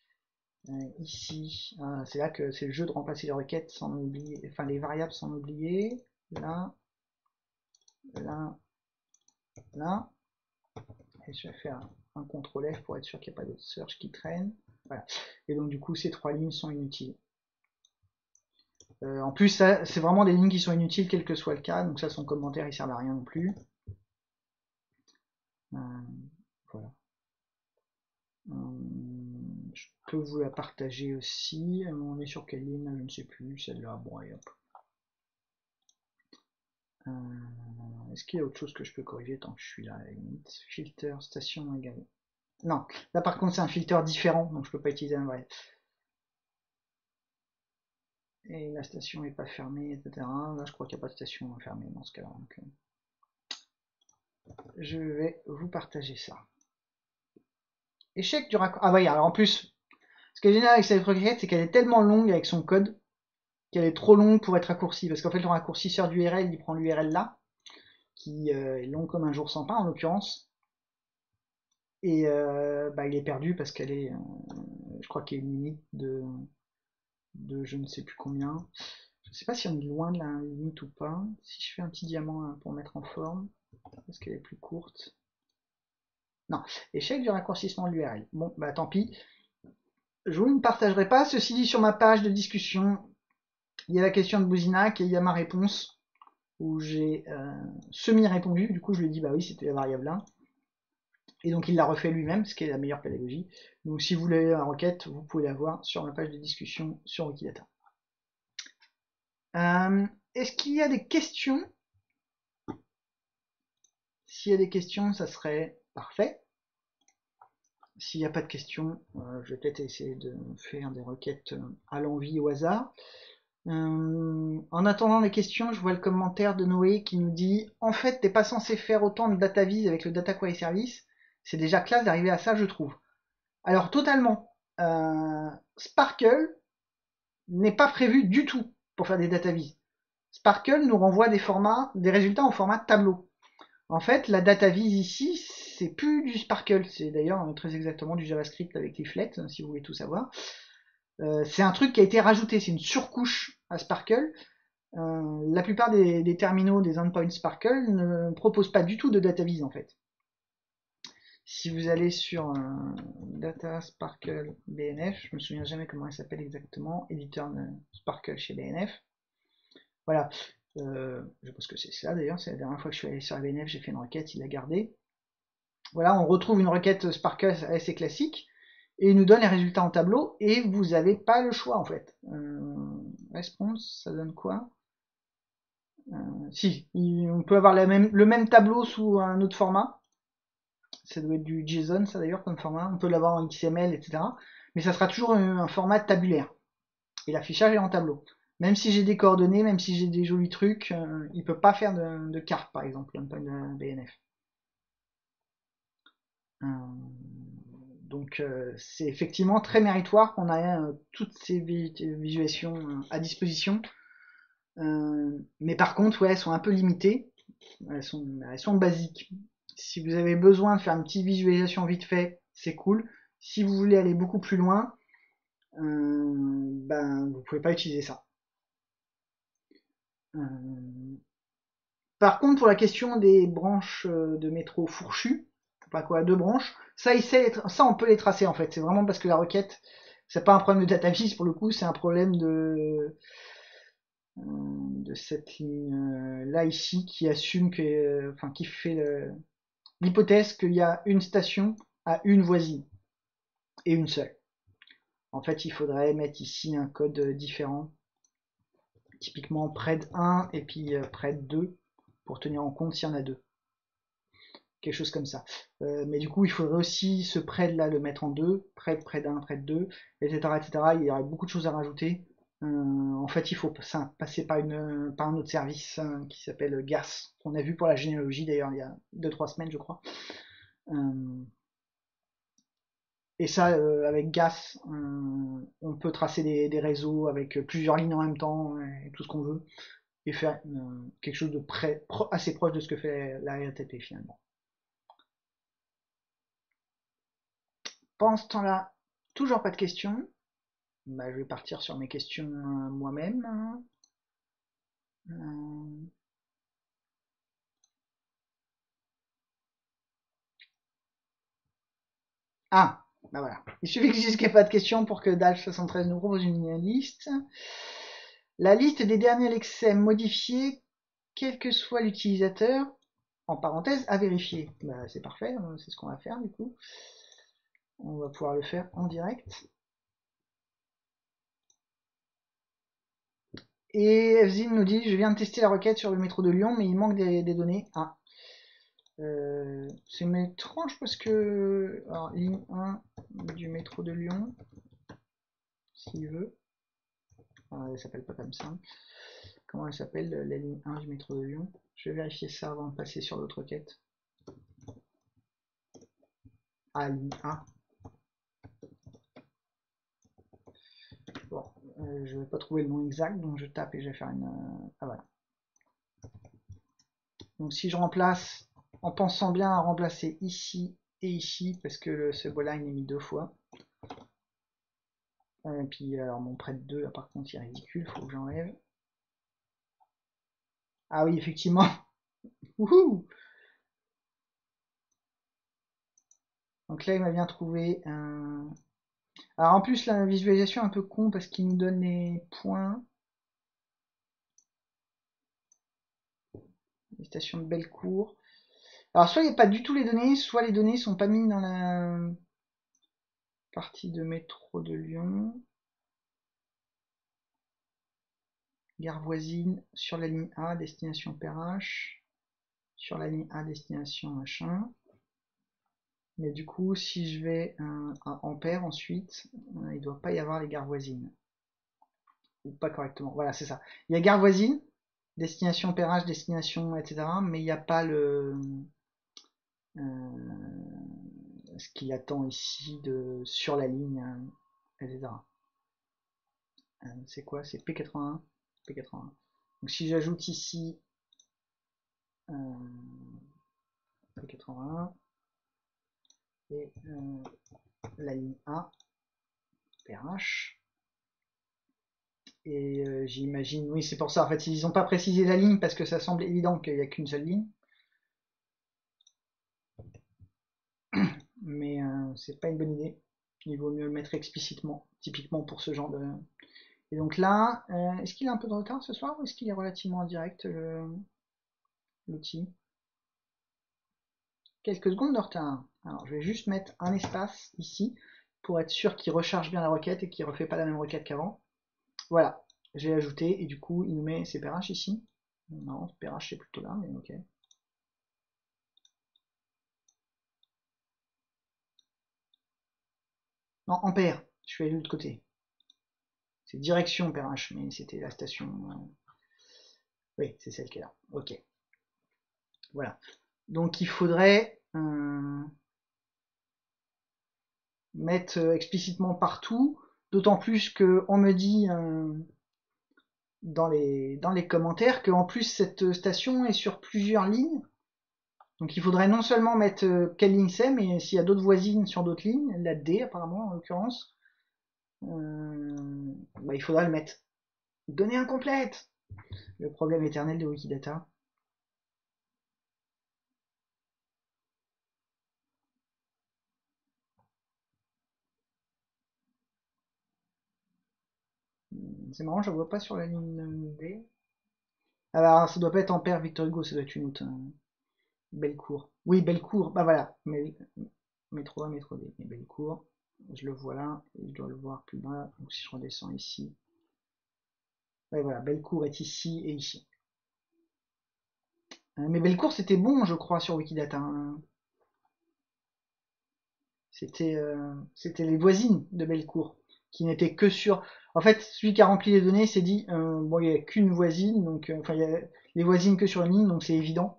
ici. C'est là que c'est le jeu de remplacer les requêtes sans oublier, enfin les variables sans oublier. Là, là, là. Et je vais faire un CTRL F pour être sûr qu'il n'y a pas d'autres search qui traînent. Voilà. Et donc du coup, ces trois lignes sont inutiles. En plus, c'est vraiment des lignes qui sont inutiles quel que soit le cas, donc ça, son commentaire, il sert à rien non plus. Euh, voilà. Je peux vous la partager aussi. On est sur quelle ligne? Je ne sais plus. Celle-là. Bon, allez hop. Est-ce qu'il y a autre chose que je peux corriger tant que je suis là à la limite? Filter, station égale. Non, là par contre c'est un filter différent, donc je peux pas utiliser un vrai. Et la station est pas fermée, etc. Là je crois qu'il n'y a pas de station fermée dans ce cas-là. Donc, je vais vous partager ça. Échec du raccourci. Ah oui, alors en plus, ce qui est génial avec cette requête, c'est qu'elle est tellement longue avec son code qu'elle est trop longue pour être raccourcie. Parce qu'en fait, le raccourcisseur d'URL, il prend l'URL là, qui est long comme un jour sans pain en l'occurrence. Et il est perdu parce qu'elle est, je crois qu'il y a une limite de je ne sais plus combien. Je sais pas si on est loin de la limite ou pas. Si je fais un petit diamant hein, pour mettre en forme, parce qu'elle est plus courte. Non, échec du raccourcissement de l'URL. Bon, bah tant pis. Je vous ne partagerai pas. Ceci dit, sur ma page de discussion, il y a la question de Bouzinac et il y a ma réponse où j'ai semi-répondu. Du coup, je lui ai dit, bah oui, c'était la variable 1. Et donc, il l'a refait lui-même, ce qui est la meilleure pédagogie. Donc, si vous voulez la requête, vous pouvez la voir sur ma page de discussion sur Wikidata. Est-ce qu'il y a des questions? S'il y a des questions, ça serait parfait. S'il n'y a pas de questions, je vais peut-être essayer de faire des requêtes à l'envie au hasard. En attendant les questions, je vois le commentaire de Noé qui nous dit « En fait, t'es pas censé faire autant de data viz avec le data query service. C'est déjà classe d'arriver à ça, je trouve. » Alors, totalement. Sparkle n'est pas prévu du tout pour faire des data viz. Sparkle nous renvoie des résultats en format tableau. En fait, la data viz ici, c'est plus du Sparkle, c'est d'ailleurs très exactement du JavaScript avec Leaflet, si vous voulez tout savoir. C'est un truc qui a été rajouté, c'est une surcouche à Sparkle. La plupart des terminaux des endpoints Sparkle ne proposent pas du tout de data viz en fait. Si vous allez sur Data Sparkle BNF, je me souviens jamais comment il s'appelle exactement, éditeur de Sparkle chez BNF. Voilà, je pense que c'est ça d'ailleurs, c'est la dernière fois que je suis allé sur la BNF, j'ai fait une requête, il l'a gardé. Voilà, on retrouve une requête Sparkle assez classique, et il nous donne les résultats en tableau, et vous n'avez pas le choix en fait. Response, ça donne quoi? Si, on peut avoir le même tableau sous un autre format. Ça doit être du JSON, ça d'ailleurs, comme format. On peut l'avoir en XML, etc. Mais ça sera toujours un format tabulaire. Et l'affichage est en tableau. Même si j'ai des coordonnées, même si j'ai des jolis trucs, il peut pas faire de carte, par exemple, un de BNF. Donc c'est effectivement très méritoire qu'on ait toutes ces visualisations à disposition. Mais par contre, ouais, elles sont un peu limitées. Elles sont basiques. Si vous avez besoin de faire une petite visualisation vite fait, c'est cool. Si vous voulez aller beaucoup plus loin, ben vous pouvez pas utiliser ça. Par contre, pour la question des branches de métro fourchues, pas quoi, deux branches, ça, ça on peut les tracer en fait. C'est vraiment parce que la requête, c'est pas un problème de database pour le coup, c'est un problème de cette ligne là ici qui assume que, enfin qui fait l'hypothèse qu'il y a une station à une voisine et une seule. En fait, il faudrait mettre ici un code différent, typiquement près de 1 et puis près de 2 pour tenir en compte s'il y en a deux. Quelque chose comme ça. Mais du coup, il faudrait aussi ce près là le mettre en deux, près d'un, près de deux, etc., etc. Il y aurait beaucoup de choses à rajouter. En fait, il faut passer par un autre service qui s'appelle GAS, qu'on a vu pour la généalogie d'ailleurs il y a 2-3 semaines, je crois. Et ça, avec GAS, on peut tracer des réseaux avec plusieurs lignes en même temps et tout ce qu'on veut, et faire quelque chose de assez proche de ce que fait la RATP finalement. Pendant ce temps-là, toujours pas de questions. Bah, je vais partir sur mes questions moi-même. Ah, bah voilà. Il suffit que je dise qu'il n'y ait pas de questions pour que Dalf73 nous propose une liste. La liste des derniers lexèmes modifiés, quel que soit l'utilisateur, en parenthèse, à vérifier. Bah, c'est parfait, c'est ce qu'on va faire du coup. On va pouvoir le faire en direct. Et Fzin nous dit, je viens de tester la requête sur le métro de Lyon, mais il manque des données. Ah. C'est étrange parce que... Alors, ligne 1 du métro de Lyon, s'il veut. Ah, elle s'appelle pas comme ça. Comment elle s'appelle, la ligne 1 du métro de Lyon? Je vais vérifier ça avant de passer sur l'autre requête. Ah, ligne A. Bon, je vais pas trouver le nom exact, donc je tape et je vais faire une... Ah voilà. Donc si je remplace, en pensant bien à remplacer ici et ici, parce que ce line est mis deux fois. Et puis alors mon prêt de 2 là par contre il est ridicule, faut que j'enlève. Ah oui, effectivement. Wouhou. Donc là, il m'a bien trouvé un... Alors en plus, la visualisation est un peu con parce qu'il nous donne les points. Les stations de Bellecour. Alors soit il n'y a pas du tout les données, soit les données sont pas mises dans la partie de métro de Lyon. Gare voisine sur la ligne A, destination Perrache. Sur la ligne A, destination machin. Mais du coup, si je vais à Ampère ensuite, il doit pas y avoir les gares voisines. Ou pas correctement. Voilà, c'est ça. Il y a gare voisine, destination Perrache, destination, etc. Mais il n'y a pas le ce qu'il attend ici de sur la ligne, etc. C'est quoi? C'est P81. P81. Donc si j'ajoute ici P81 et la ligne A, PRH, et j'imagine, oui c'est pour ça, en fait ils n'ont pas précisé la ligne parce que ça semble évident qu'il n'y a qu'une seule ligne, mais c'est pas une bonne idée, il vaut mieux le mettre explicitement, typiquement pour ce genre de... Et donc là, est-ce qu'il a un peu de retard ce soir ou est-ce qu'il est relativement en direct l'outil? Quelques secondes de retard. Alors je vais juste mettre un espace ici pour être sûr qu'il recharge bien la requête et qu'il refait pas la même requête qu'avant. Voilà, j'ai ajouté et du coup il nous met ses PRH ici. Non, PRH c'est plutôt là, mais ok. Non, ampère, je suis allé de l'autre côté. C'est direction PRH, mais c'était la station. Oui, c'est celle qui est là. Ok, voilà. Donc il faudrait mettre explicitement partout, d'autant plus qu'on me dit dans les commentaires qu'en plus cette station est sur plusieurs lignes. Donc il faudrait non seulement mettre quelle ligne c'est, mais s'il y a d'autres voisines sur d'autres lignes, la D apparemment en l'occurrence, bah, il faudra le mettre. Données incomplètes. Le problème éternel de Wikidata. C'est marrant, je la vois pas sur la ligne D. Alors ça doit pas être Ampère Victor Hugo, ça doit être une autre. Bellecour. Oui, Bellecour, bah voilà. Mais, métro A, métro D. Et Bellecour, je le vois là, et je dois le voir plus bas. Donc si je redescends ici. Ouais, voilà, Bellecour est ici et ici. Mais Bellecour c'était bon, je crois, sur Wikidata. Hein. C'était les voisines de Bellecour, qui n'étaient que sur... En fait, celui qui a rempli les données s'est dit, bon, il n'y a qu'une voisine, donc, enfin, il y a les voisines que sur une ligne, donc c'est évident.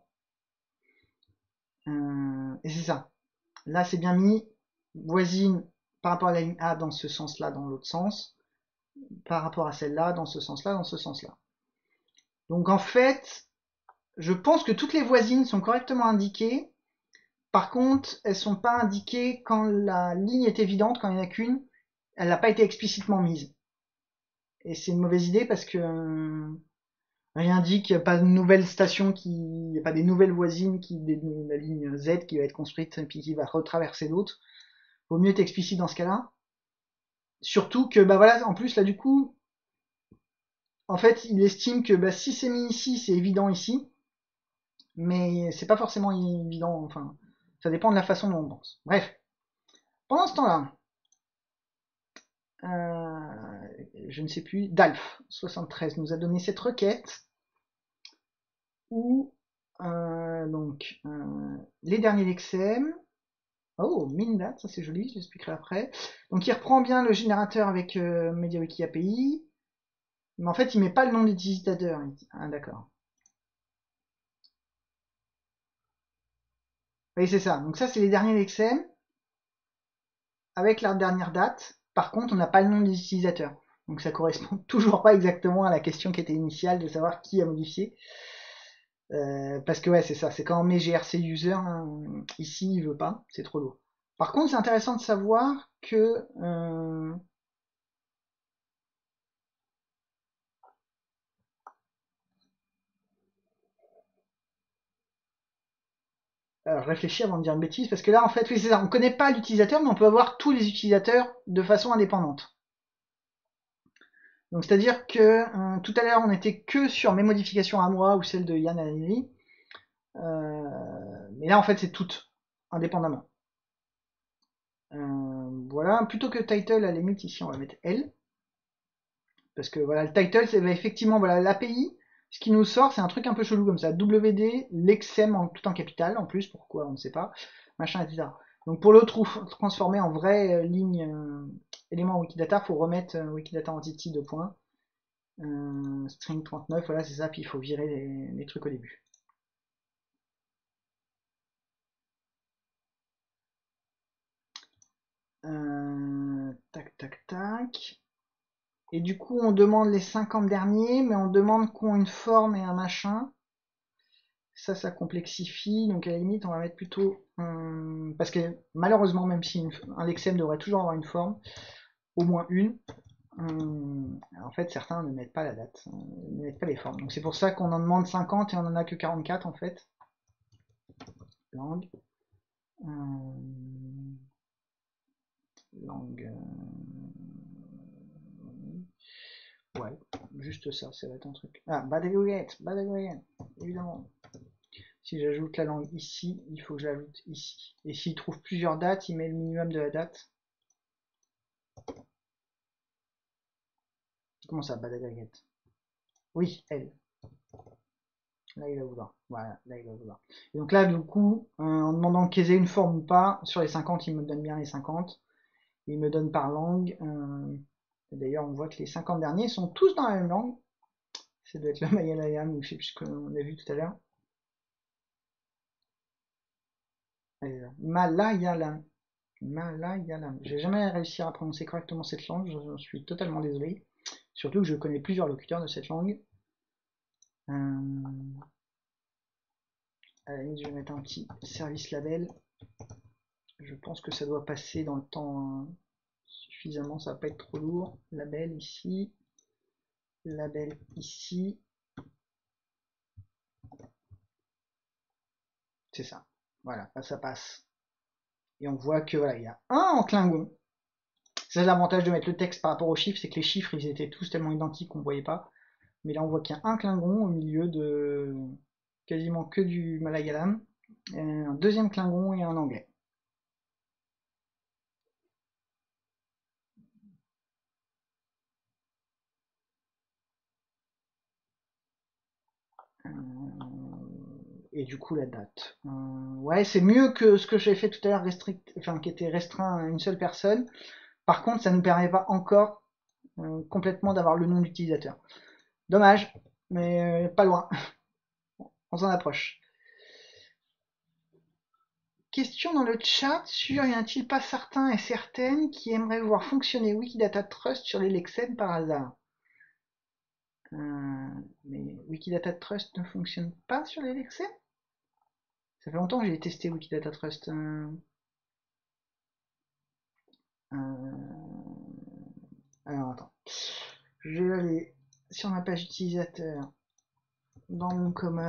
Et c'est ça. Là, c'est bien mis, voisine par rapport à la ligne A dans ce sens-là, dans l'autre sens, par rapport à celle-là, dans ce sens-là, dans ce sens-là. Donc en fait, je pense que toutes les voisines sont correctement indiquées. Par contre, elles sont pas indiquées quand la ligne est évidente, quand il n'y en a qu'une. Elle n'a pas été explicitement mise. Et c'est une mauvaise idée parce que rien dit qu'il n'y a pas de nouvelle station il n'y a pas des nouvelles voisines la ligne Z qui va être construite et puis qui va retraverser d'autres. Vaut mieux être explicite dans ce cas-là. Surtout que, bah voilà, en plus, là, du coup, en fait, il estime que bah, si c'est mis ici, c'est évident ici. Mais c'est pas forcément évident, enfin, ça dépend de la façon dont on pense. Bref. Pendant ce temps-là, je ne sais plus, Dalf 73 nous a donné cette requête où donc les derniers Lexem. Oh, Mindat, ça c'est joli, je l'expliquerai après. Donc il reprend bien le générateur avec MediaWiki API, mais en fait il met pas le nom d'utilisateur. Ah d'accord. Oui c'est ça. Donc ça c'est les derniers Lexem avec la dernière date. Par contre on n'a pas le nom des utilisateurs. Donc ça correspond toujours pas exactement à la question qui était initiale de savoir qui a modifié. Parce que ouais, c'est ça, c'est quand on met GRC user, hein, ici il veut pas, c'est trop lourd. Par contre, c'est intéressant de savoir que Alors, je réfléchis avant de dire une bêtise, parce que là, en fait, oui, c'est ça. On connaît pas l'utilisateur, mais on peut avoir tous les utilisateurs de façon indépendante. Donc, c'est-à-dire que tout à l'heure, on était que sur mes modifications à moi ou celles de Yann Aliri. Mais là, en fait, c'est toutes, indépendamment. Voilà. Plutôt que title, à la limite, ici, on va mettre L. Parce que voilà, le title, c'est effectivement voilà l'API. Ce qui nous sort, c'est un truc un peu chelou comme ça. WD, l'exem en tout en capital, en plus, pourquoi on ne sait pas, machin, etc. Donc pour le transformer en vraie ligne élément Wikidata, faut remettre Wikidata Entity de points, string 39, voilà c'est ça, puis il faut virer les trucs au début. Tac tac tac. Et du coup on demande les 50 derniers, mais on demande qu'on une forme et un machin. Ça complexifie. Donc à la limite, on va mettre plutôt parce que malheureusement, même si un lexème devrait toujours avoir une forme, au moins une, en fait, certains ne mettent pas la date, ne mettent pas les formes. Donc c'est pour ça qu'on en demande 50 et on en a que 44 en fait. Langue, langue, ouais, juste ça, ça va être un truc. Ah, bad aggregate, évidemment. Si j'ajoute la langue ici, il faut que je l'ajoute ici. Et s'il trouve plusieurs dates, il met le minimum de la date. Comment ça, bad aggregate? Oui, elle. Là, il va vouloir. Voilà, là, il va vouloir. Et donc là, du coup, en demandant qu'ils aient une forme ou pas, sur les 50, il me donne bien les 50. Il me donne par langue. D'ailleurs, on voit que les 50 derniers sont tous dans la même langue. Ça doit être le Malayalam ou je sais plus ce qu'on a vu tout à l'heure. Malayalam. Malayalam. J'ai jamais réussi à prononcer correctement cette langue, j'en suis totalement désolé. Surtout que je connais plusieurs locuteurs de cette langue. À la limite, je vais mettre un petit service label. Je pense que ça doit passer dans le temps suffisamment, ça va pas être trop lourd. Label ici, label ici. C'est ça. Voilà, là ça passe. Et on voit que voilà, il y a un en Klingon. C'est l'avantage de mettre le texte par rapport aux chiffres, c'est que les chiffres ils étaient tous tellement identiques qu'on ne voyait pas. Mais là on voit qu'il y a un Klingon au milieu de quasiment que du Malayalam, un deuxième Klingon et un anglais. Et du coup la date. Ouais, c'est mieux que ce que j'ai fait tout à l'heure, enfin qui était restreint à une seule personne. Par contre, ça ne nous permet pas encore complètement d'avoir le nom d'utilisateur. Dommage, mais pas loin. On s'en approche. Question dans le chat sur y a-t-il pas certains et certaines qui aimeraient voir fonctionner Wikidata Trust sur les Lexem par hasard. Mais Wikidata Trust ne fonctionne pas sur les Lexem. Ça fait longtemps que j'ai testé Wikidata Trust. Alors attends. Je vais aller sur ma page utilisateur dans mon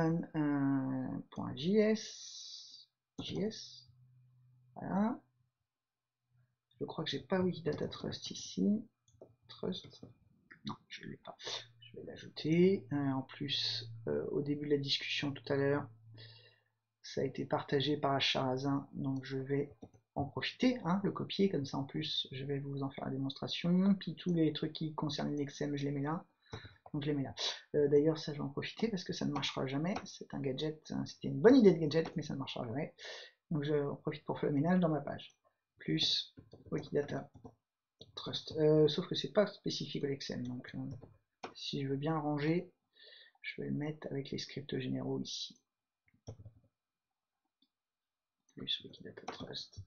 common.js. JS. Voilà. Je crois que j'ai pas Wikidata Trust ici. Trust. Non, je ne l'ai pas. Je vais l'ajouter. En plus, au début de la discussion tout à l'heure, ça a été partagé par Charazin, donc je vais en profiter, hein, le copier, comme ça en plus je vais vous en faire la démonstration. Puis tous les trucs qui concernent l'XM, je les mets là. Donc je les mets là. D'ailleurs, ça je vais en profiter parce que ça ne marchera jamais. C'est un gadget, c'était une bonne idée de gadget, mais ça ne marchera jamais. Donc je en profite pour faire le ménage dans ma page. Plus Wikidata Trust. Sauf que c'est pas spécifique au Lexem, donc si je veux bien ranger, je vais le mettre avec les scripts généraux ici. Plus Wikidata Trust.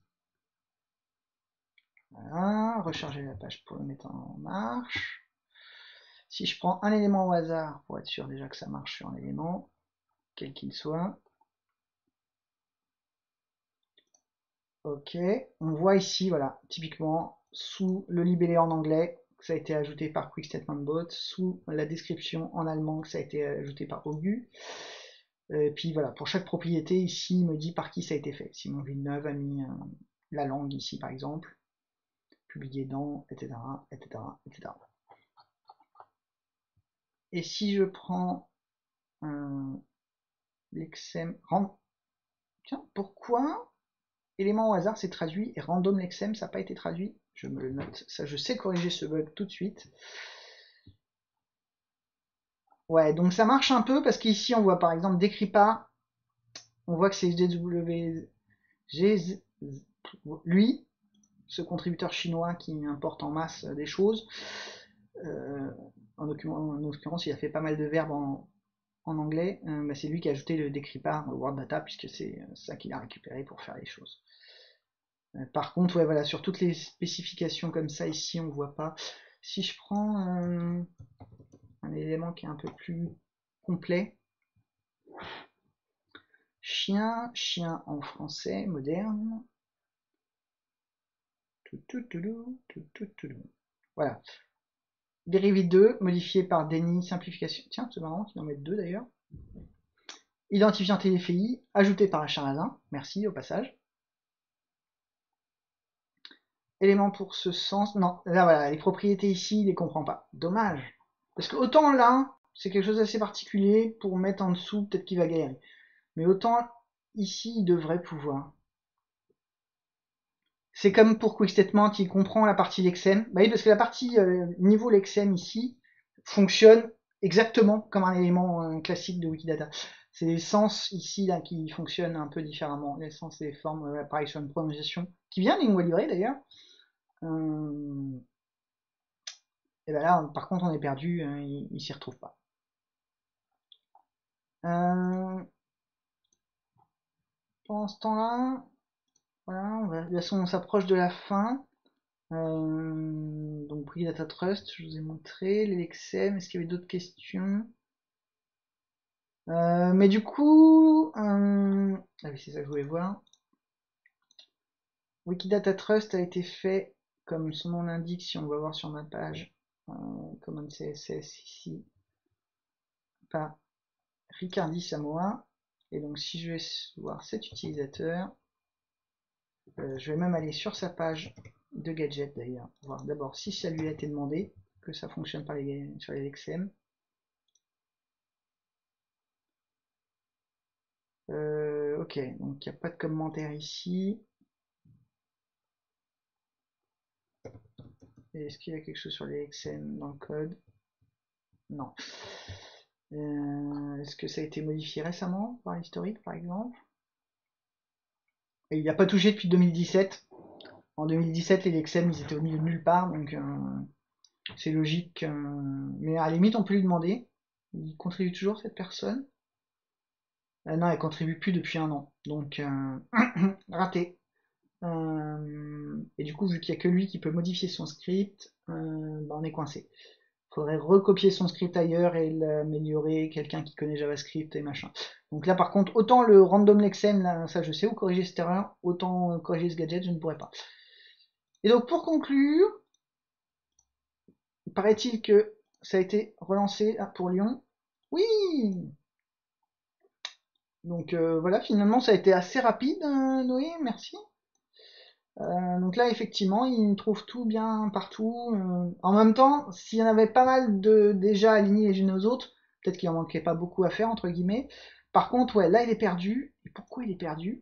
Voilà, recharger la page pour le mettre en marche. Si je prends un élément au hasard, pour être sûr déjà que ça marche sur un élément, quel qu'il soit. Ok, on voit ici, voilà, typiquement, sous le libellé en anglais, que ça a été ajouté par Quick Statement Bot, sous la description en allemand, que ça a été ajouté par Ogu. Et puis voilà, pour chaque propriété, ici, il me dit par qui ça a été fait. Simon Villeneuve a mis la langue ici, par exemple, publié dans, etc., etc., etc. Et si je prends l'exem, tiens, pourquoi élément au hasard c'est traduit et random l'exem ça n'a pas été traduit? Je me le note, ça je sais corriger ce bug tout de suite. Ouais, donc ça marche un peu parce qu'ici on voit par exemple décrit pas, on voit que c'est lui, ce contributeur chinois qui importe en masse des choses. En l'occurrence, il a fait pas mal de verbes en anglais. Bah, c'est lui qui a ajouté le décrit pas au Word Data puisque c'est ça qu'il a récupéré pour faire les choses. Par contre, ouais, voilà, sur toutes les spécifications comme ça, ici, on voit pas. Si je prends un élément qui est un peu plus complet, chien, chien en français moderne. Voilà. Dérivé 2, modifié par Denis, simplification. Tiens, c'est marrant qu'il en mette deux d'ailleurs. Identifiant TFI, ajouté par Acharazin. Merci au passage. Élément pour ce sens. Non, là voilà, les propriétés ici, il les comprend pas. Dommage. Parce que autant là, c'est quelque chose d'assez particulier, pour mettre en dessous, peut-être qu'il va galérer. Mais autant ici, il devrait pouvoir. C'est comme pour Quick Statement, il comprend la partie Lexem. Bah oui, parce que la partie niveau Lexem ici fonctionne exactement comme un élément classique de Wikidata. C'est les sens ici là qui fonctionnent un peu différemment. Les sens et les formes, pareil sur une prononciation, qui vient des lingua libre d'ailleurs. Et ben là, par contre, on est perdu, il s'y retrouve pas. Pendant ce temps-là, voilà, de toute façon, on s'approche de la fin. Donc, Wikidata Trust, je vous ai montré. L'Elexem, est-ce qu'il y avait d'autres questions? Mais du coup, ah oui, c'est ça que je voulais voir. Wikidata Trust a été fait, comme son nom l'indique, si on va voir sur ma page, Common CSS ici, par Ricardi Samoa. Et donc, si je vais voir cet utilisateur, je vais même aller sur sa page de gadget d'ailleurs, voir d'abord si ça lui a été demandé, que ça fonctionne par sur les XM. Ok, donc il n'y a pas de commentaire ici. Est-ce qu'il y a quelque chose sur les XM dans le code? Non. Est-ce que ça a été modifié récemment par l'historique par exemple? Et il n'a pas touché depuis 2017. En 2017, les XM ils étaient au milieu de nulle part, donc c'est logique. Mais à la limite, on peut lui demander. Il contribue toujours cette personne? Non, elle contribue plus depuis un an, donc raté. Et du coup, vu qu'il n'y a que lui qui peut modifier son script, bah, on est coincé. Faudrait recopier son script ailleurs et l'améliorer, quelqu'un qui connaît JavaScript et machin. Donc là, par contre, autant le random lexem, là, ça je sais où corriger cette erreur, autant corriger ce gadget, je ne pourrais pas. Et donc pour conclure, paraît-il que ça a été relancé pour Lyon. Oui. Donc voilà, finalement ça a été assez rapide, Noé, merci. Donc là, effectivement, il trouve tout bien partout. En même temps, s'il y en avait pas mal de déjà alignés les unes aux autres, peut-être qu'il en manquait pas beaucoup à faire, entre guillemets. Par contre, ouais, là, il est perdu. Et pourquoi il est perdu?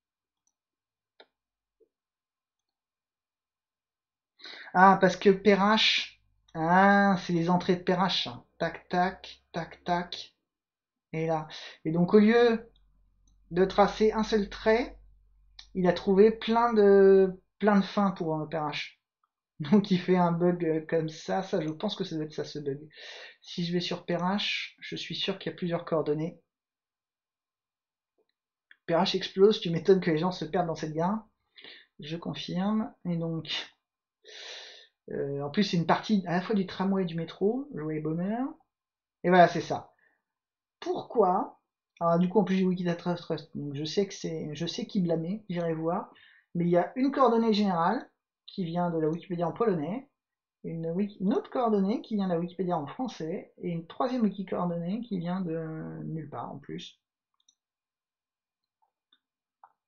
Ah, parce que Perrache, ah, c'est les entrées de Perrache. Tac, tac, tac, tac. Et là. Et donc, au lieu de tracer un seul trait, il a trouvé plein de fins pour Perrache. Donc il fait un bug comme ça je pense que ça doit être ça ce bug. Si je vais sur Perrache, je suis sûr qu'il y a plusieurs coordonnées. Perrache explose, tu m'étonnes que les gens se perdent dans cette gare. Je confirme. Et donc, en plus c'est une partie à la fois du tramway et du métro, joyeux bonheur. Et voilà, c'est ça. Pourquoi? Alors du coup en plus j'ai Wikidata Trust, donc je sais qui blâmer, j'irai voir. Mais il y a une coordonnée générale qui vient de la Wikipédia en polonais, une autre coordonnée qui vient de la Wikipédia en français, et une troisième wiki coordonnée qui vient de nulle part en plus.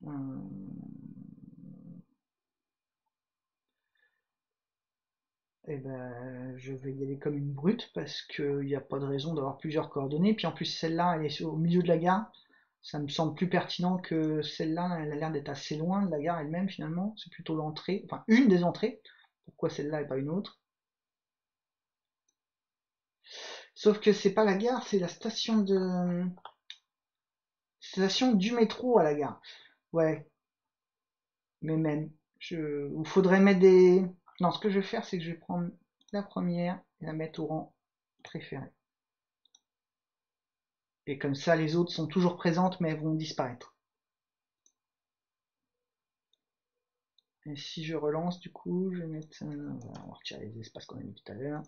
Et ben, je vais y aller comme une brute parce qu'il n'y a pas de raison d'avoir plusieurs coordonnées. Puis en plus, celle-là, elle est au milieu de la gare. Ça me semble plus pertinent que celle-là. Elle a l'air d'être assez loin de la gare elle-même finalement. C'est plutôt l'entrée, enfin une des entrées. Pourquoi celle-là et pas une autre? Sauf que c'est pas la gare, c'est la station du métro à la gare. Ouais, mais même. Il faudrait mettre des. Non, ce que je vais faire, c'est que je vais prendre la première et la mettre au rang préféré. Et comme ça, les autres sont toujours présentes, mais elles vont disparaître. Et si je relance, du coup, je vais mettre. Voilà, on va retirer les espaces qu'on a mis tout à l'heure.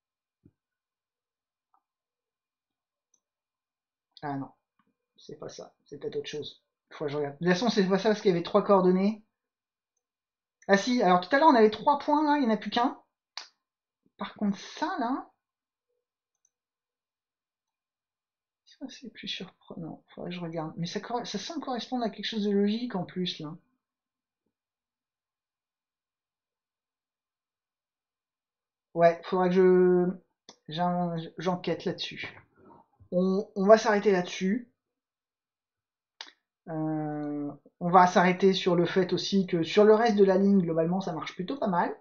Ah non, c'est pas ça. C'est peut-être autre chose. Faut que je regarde. De toute façon, c'est pas ça parce qu'il y avait trois coordonnées. Ah si, alors tout à l'heure, on avait 3 points là, il n'y en a plus qu'un. Par contre, ça là, ça c'est plus surprenant. Faudrait que je regarde. Mais ça semble correspondre à quelque chose de logique en plus là. Ouais, faudrait que j'enquête là-dessus. On va s'arrêter là-dessus. On va s'arrêter sur le fait aussi que sur le reste de la ligne, globalement, ça marche plutôt pas mal.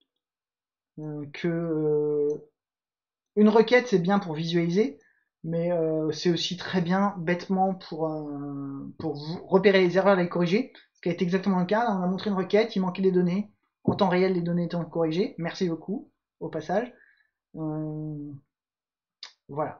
Une requête, c'est bien pour visualiser, mais c'est aussi très bien, bêtement, pour repérer les erreurs et les corriger. Ce qui a été exactement le cas. Là, on a montré une requête, il manquait des données. En temps réel, les données étant corrigées. Merci beaucoup, au passage. Euh, voilà.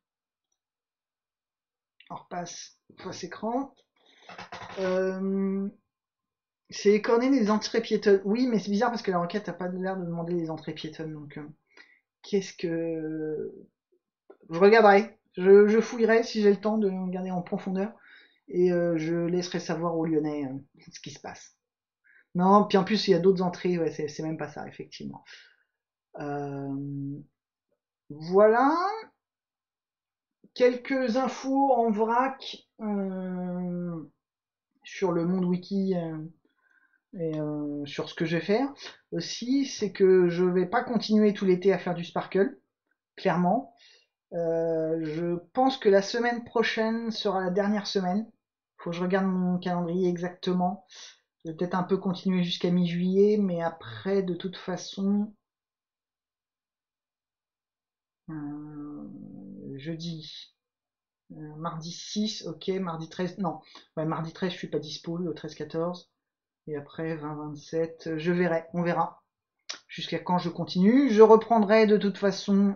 On repasse face écran. Euh, c'est les coordonnées des entrées piétonnes. Oui, mais c'est bizarre parce que la requête n'a pas l'air de demander les entrées piétonnes. Donc, qu'est-ce que... Je regarderai. Je fouillerai si j'ai le temps de regarder en profondeur. Et je laisserai savoir aux Lyonnais ce qui se passe. Non, puis en plus, il y a d'autres entrées. Ouais, c'est même pas ça, effectivement. Euh, voilà. Quelques infos en vrac sur le monde wiki et sur ce que je vais faire aussi, c'est que je vais pas continuer tout l'été à faire du Sparkle, clairement. Je pense que la semaine prochaine sera la dernière semaine. Faut que je regarde mon calendrier exactement. Je vais peut-être un peu continuer jusqu'à mi-juillet, mais après, de toute façon, jeudi, mardi 6, ok, mardi 13, non, ouais, mardi 13, je suis pas dispo, le 13-14, et après 20-27, je verrai, on verra. Jusqu'à quand je continue. Je reprendrai de toute façon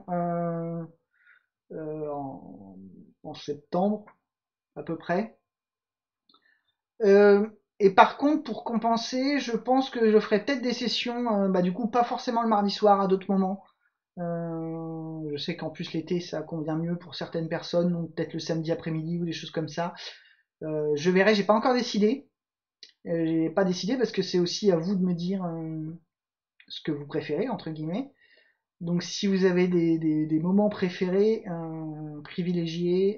en septembre, à peu près. Et par contre, pour compenser, je pense que je ferai peut-être des sessions, bah, du coup, pas forcément le mardi soir, à d'autres moments. Je sais qu'en plus l'été, ça convient mieux pour certaines personnes, donc peut-être le samedi après-midi ou des choses comme ça. Je verrai, j'ai pas encore décidé. J'ai pas décidé parce que c'est aussi à vous de me dire ce que vous préférez, entre guillemets. Donc si vous avez des moments préférés, privilégiés,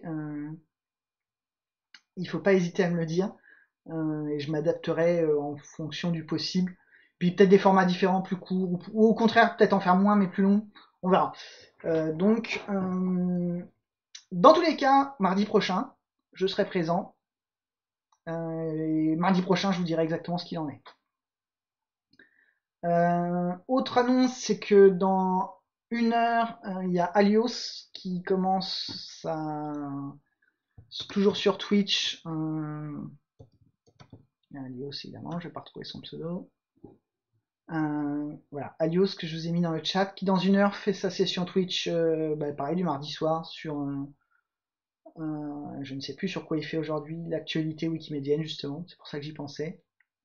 il faut pas hésiter à me le dire. Et je m'adapterai en fonction du possible. Puis peut-être des formats différents, plus courts, ou au contraire peut-être en faire moins mais plus long. On verra. Donc dans tous les cas, mardi prochain, je serai présent. Et mardi prochain, je vous dirai exactement ce qu'il en est. Autre annonce, c'est que dans 1 heure, il y a Alios qui commence toujours sur Twitch. Alios, évidemment, je vais pas retrouver son pseudo. Voilà, Alios que je vous ai mis dans le chat, qui dans 1 heure fait sa session Twitch, bah, pareil du mardi soir sur je ne sais plus sur quoi il fait aujourd'hui, l'actualité wikimédienne justement, c'est pour ça que j'y pensais.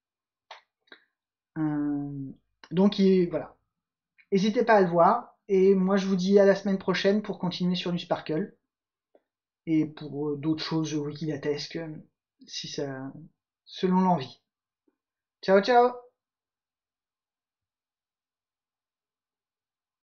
Donc voilà, n'hésitez pas à le voir. Et moi, je vous dis à la semaine prochaine pour continuer sur du Sparkle et pour d'autres choses wikidatesques, si ça, selon l'envie. Ciao, ciao!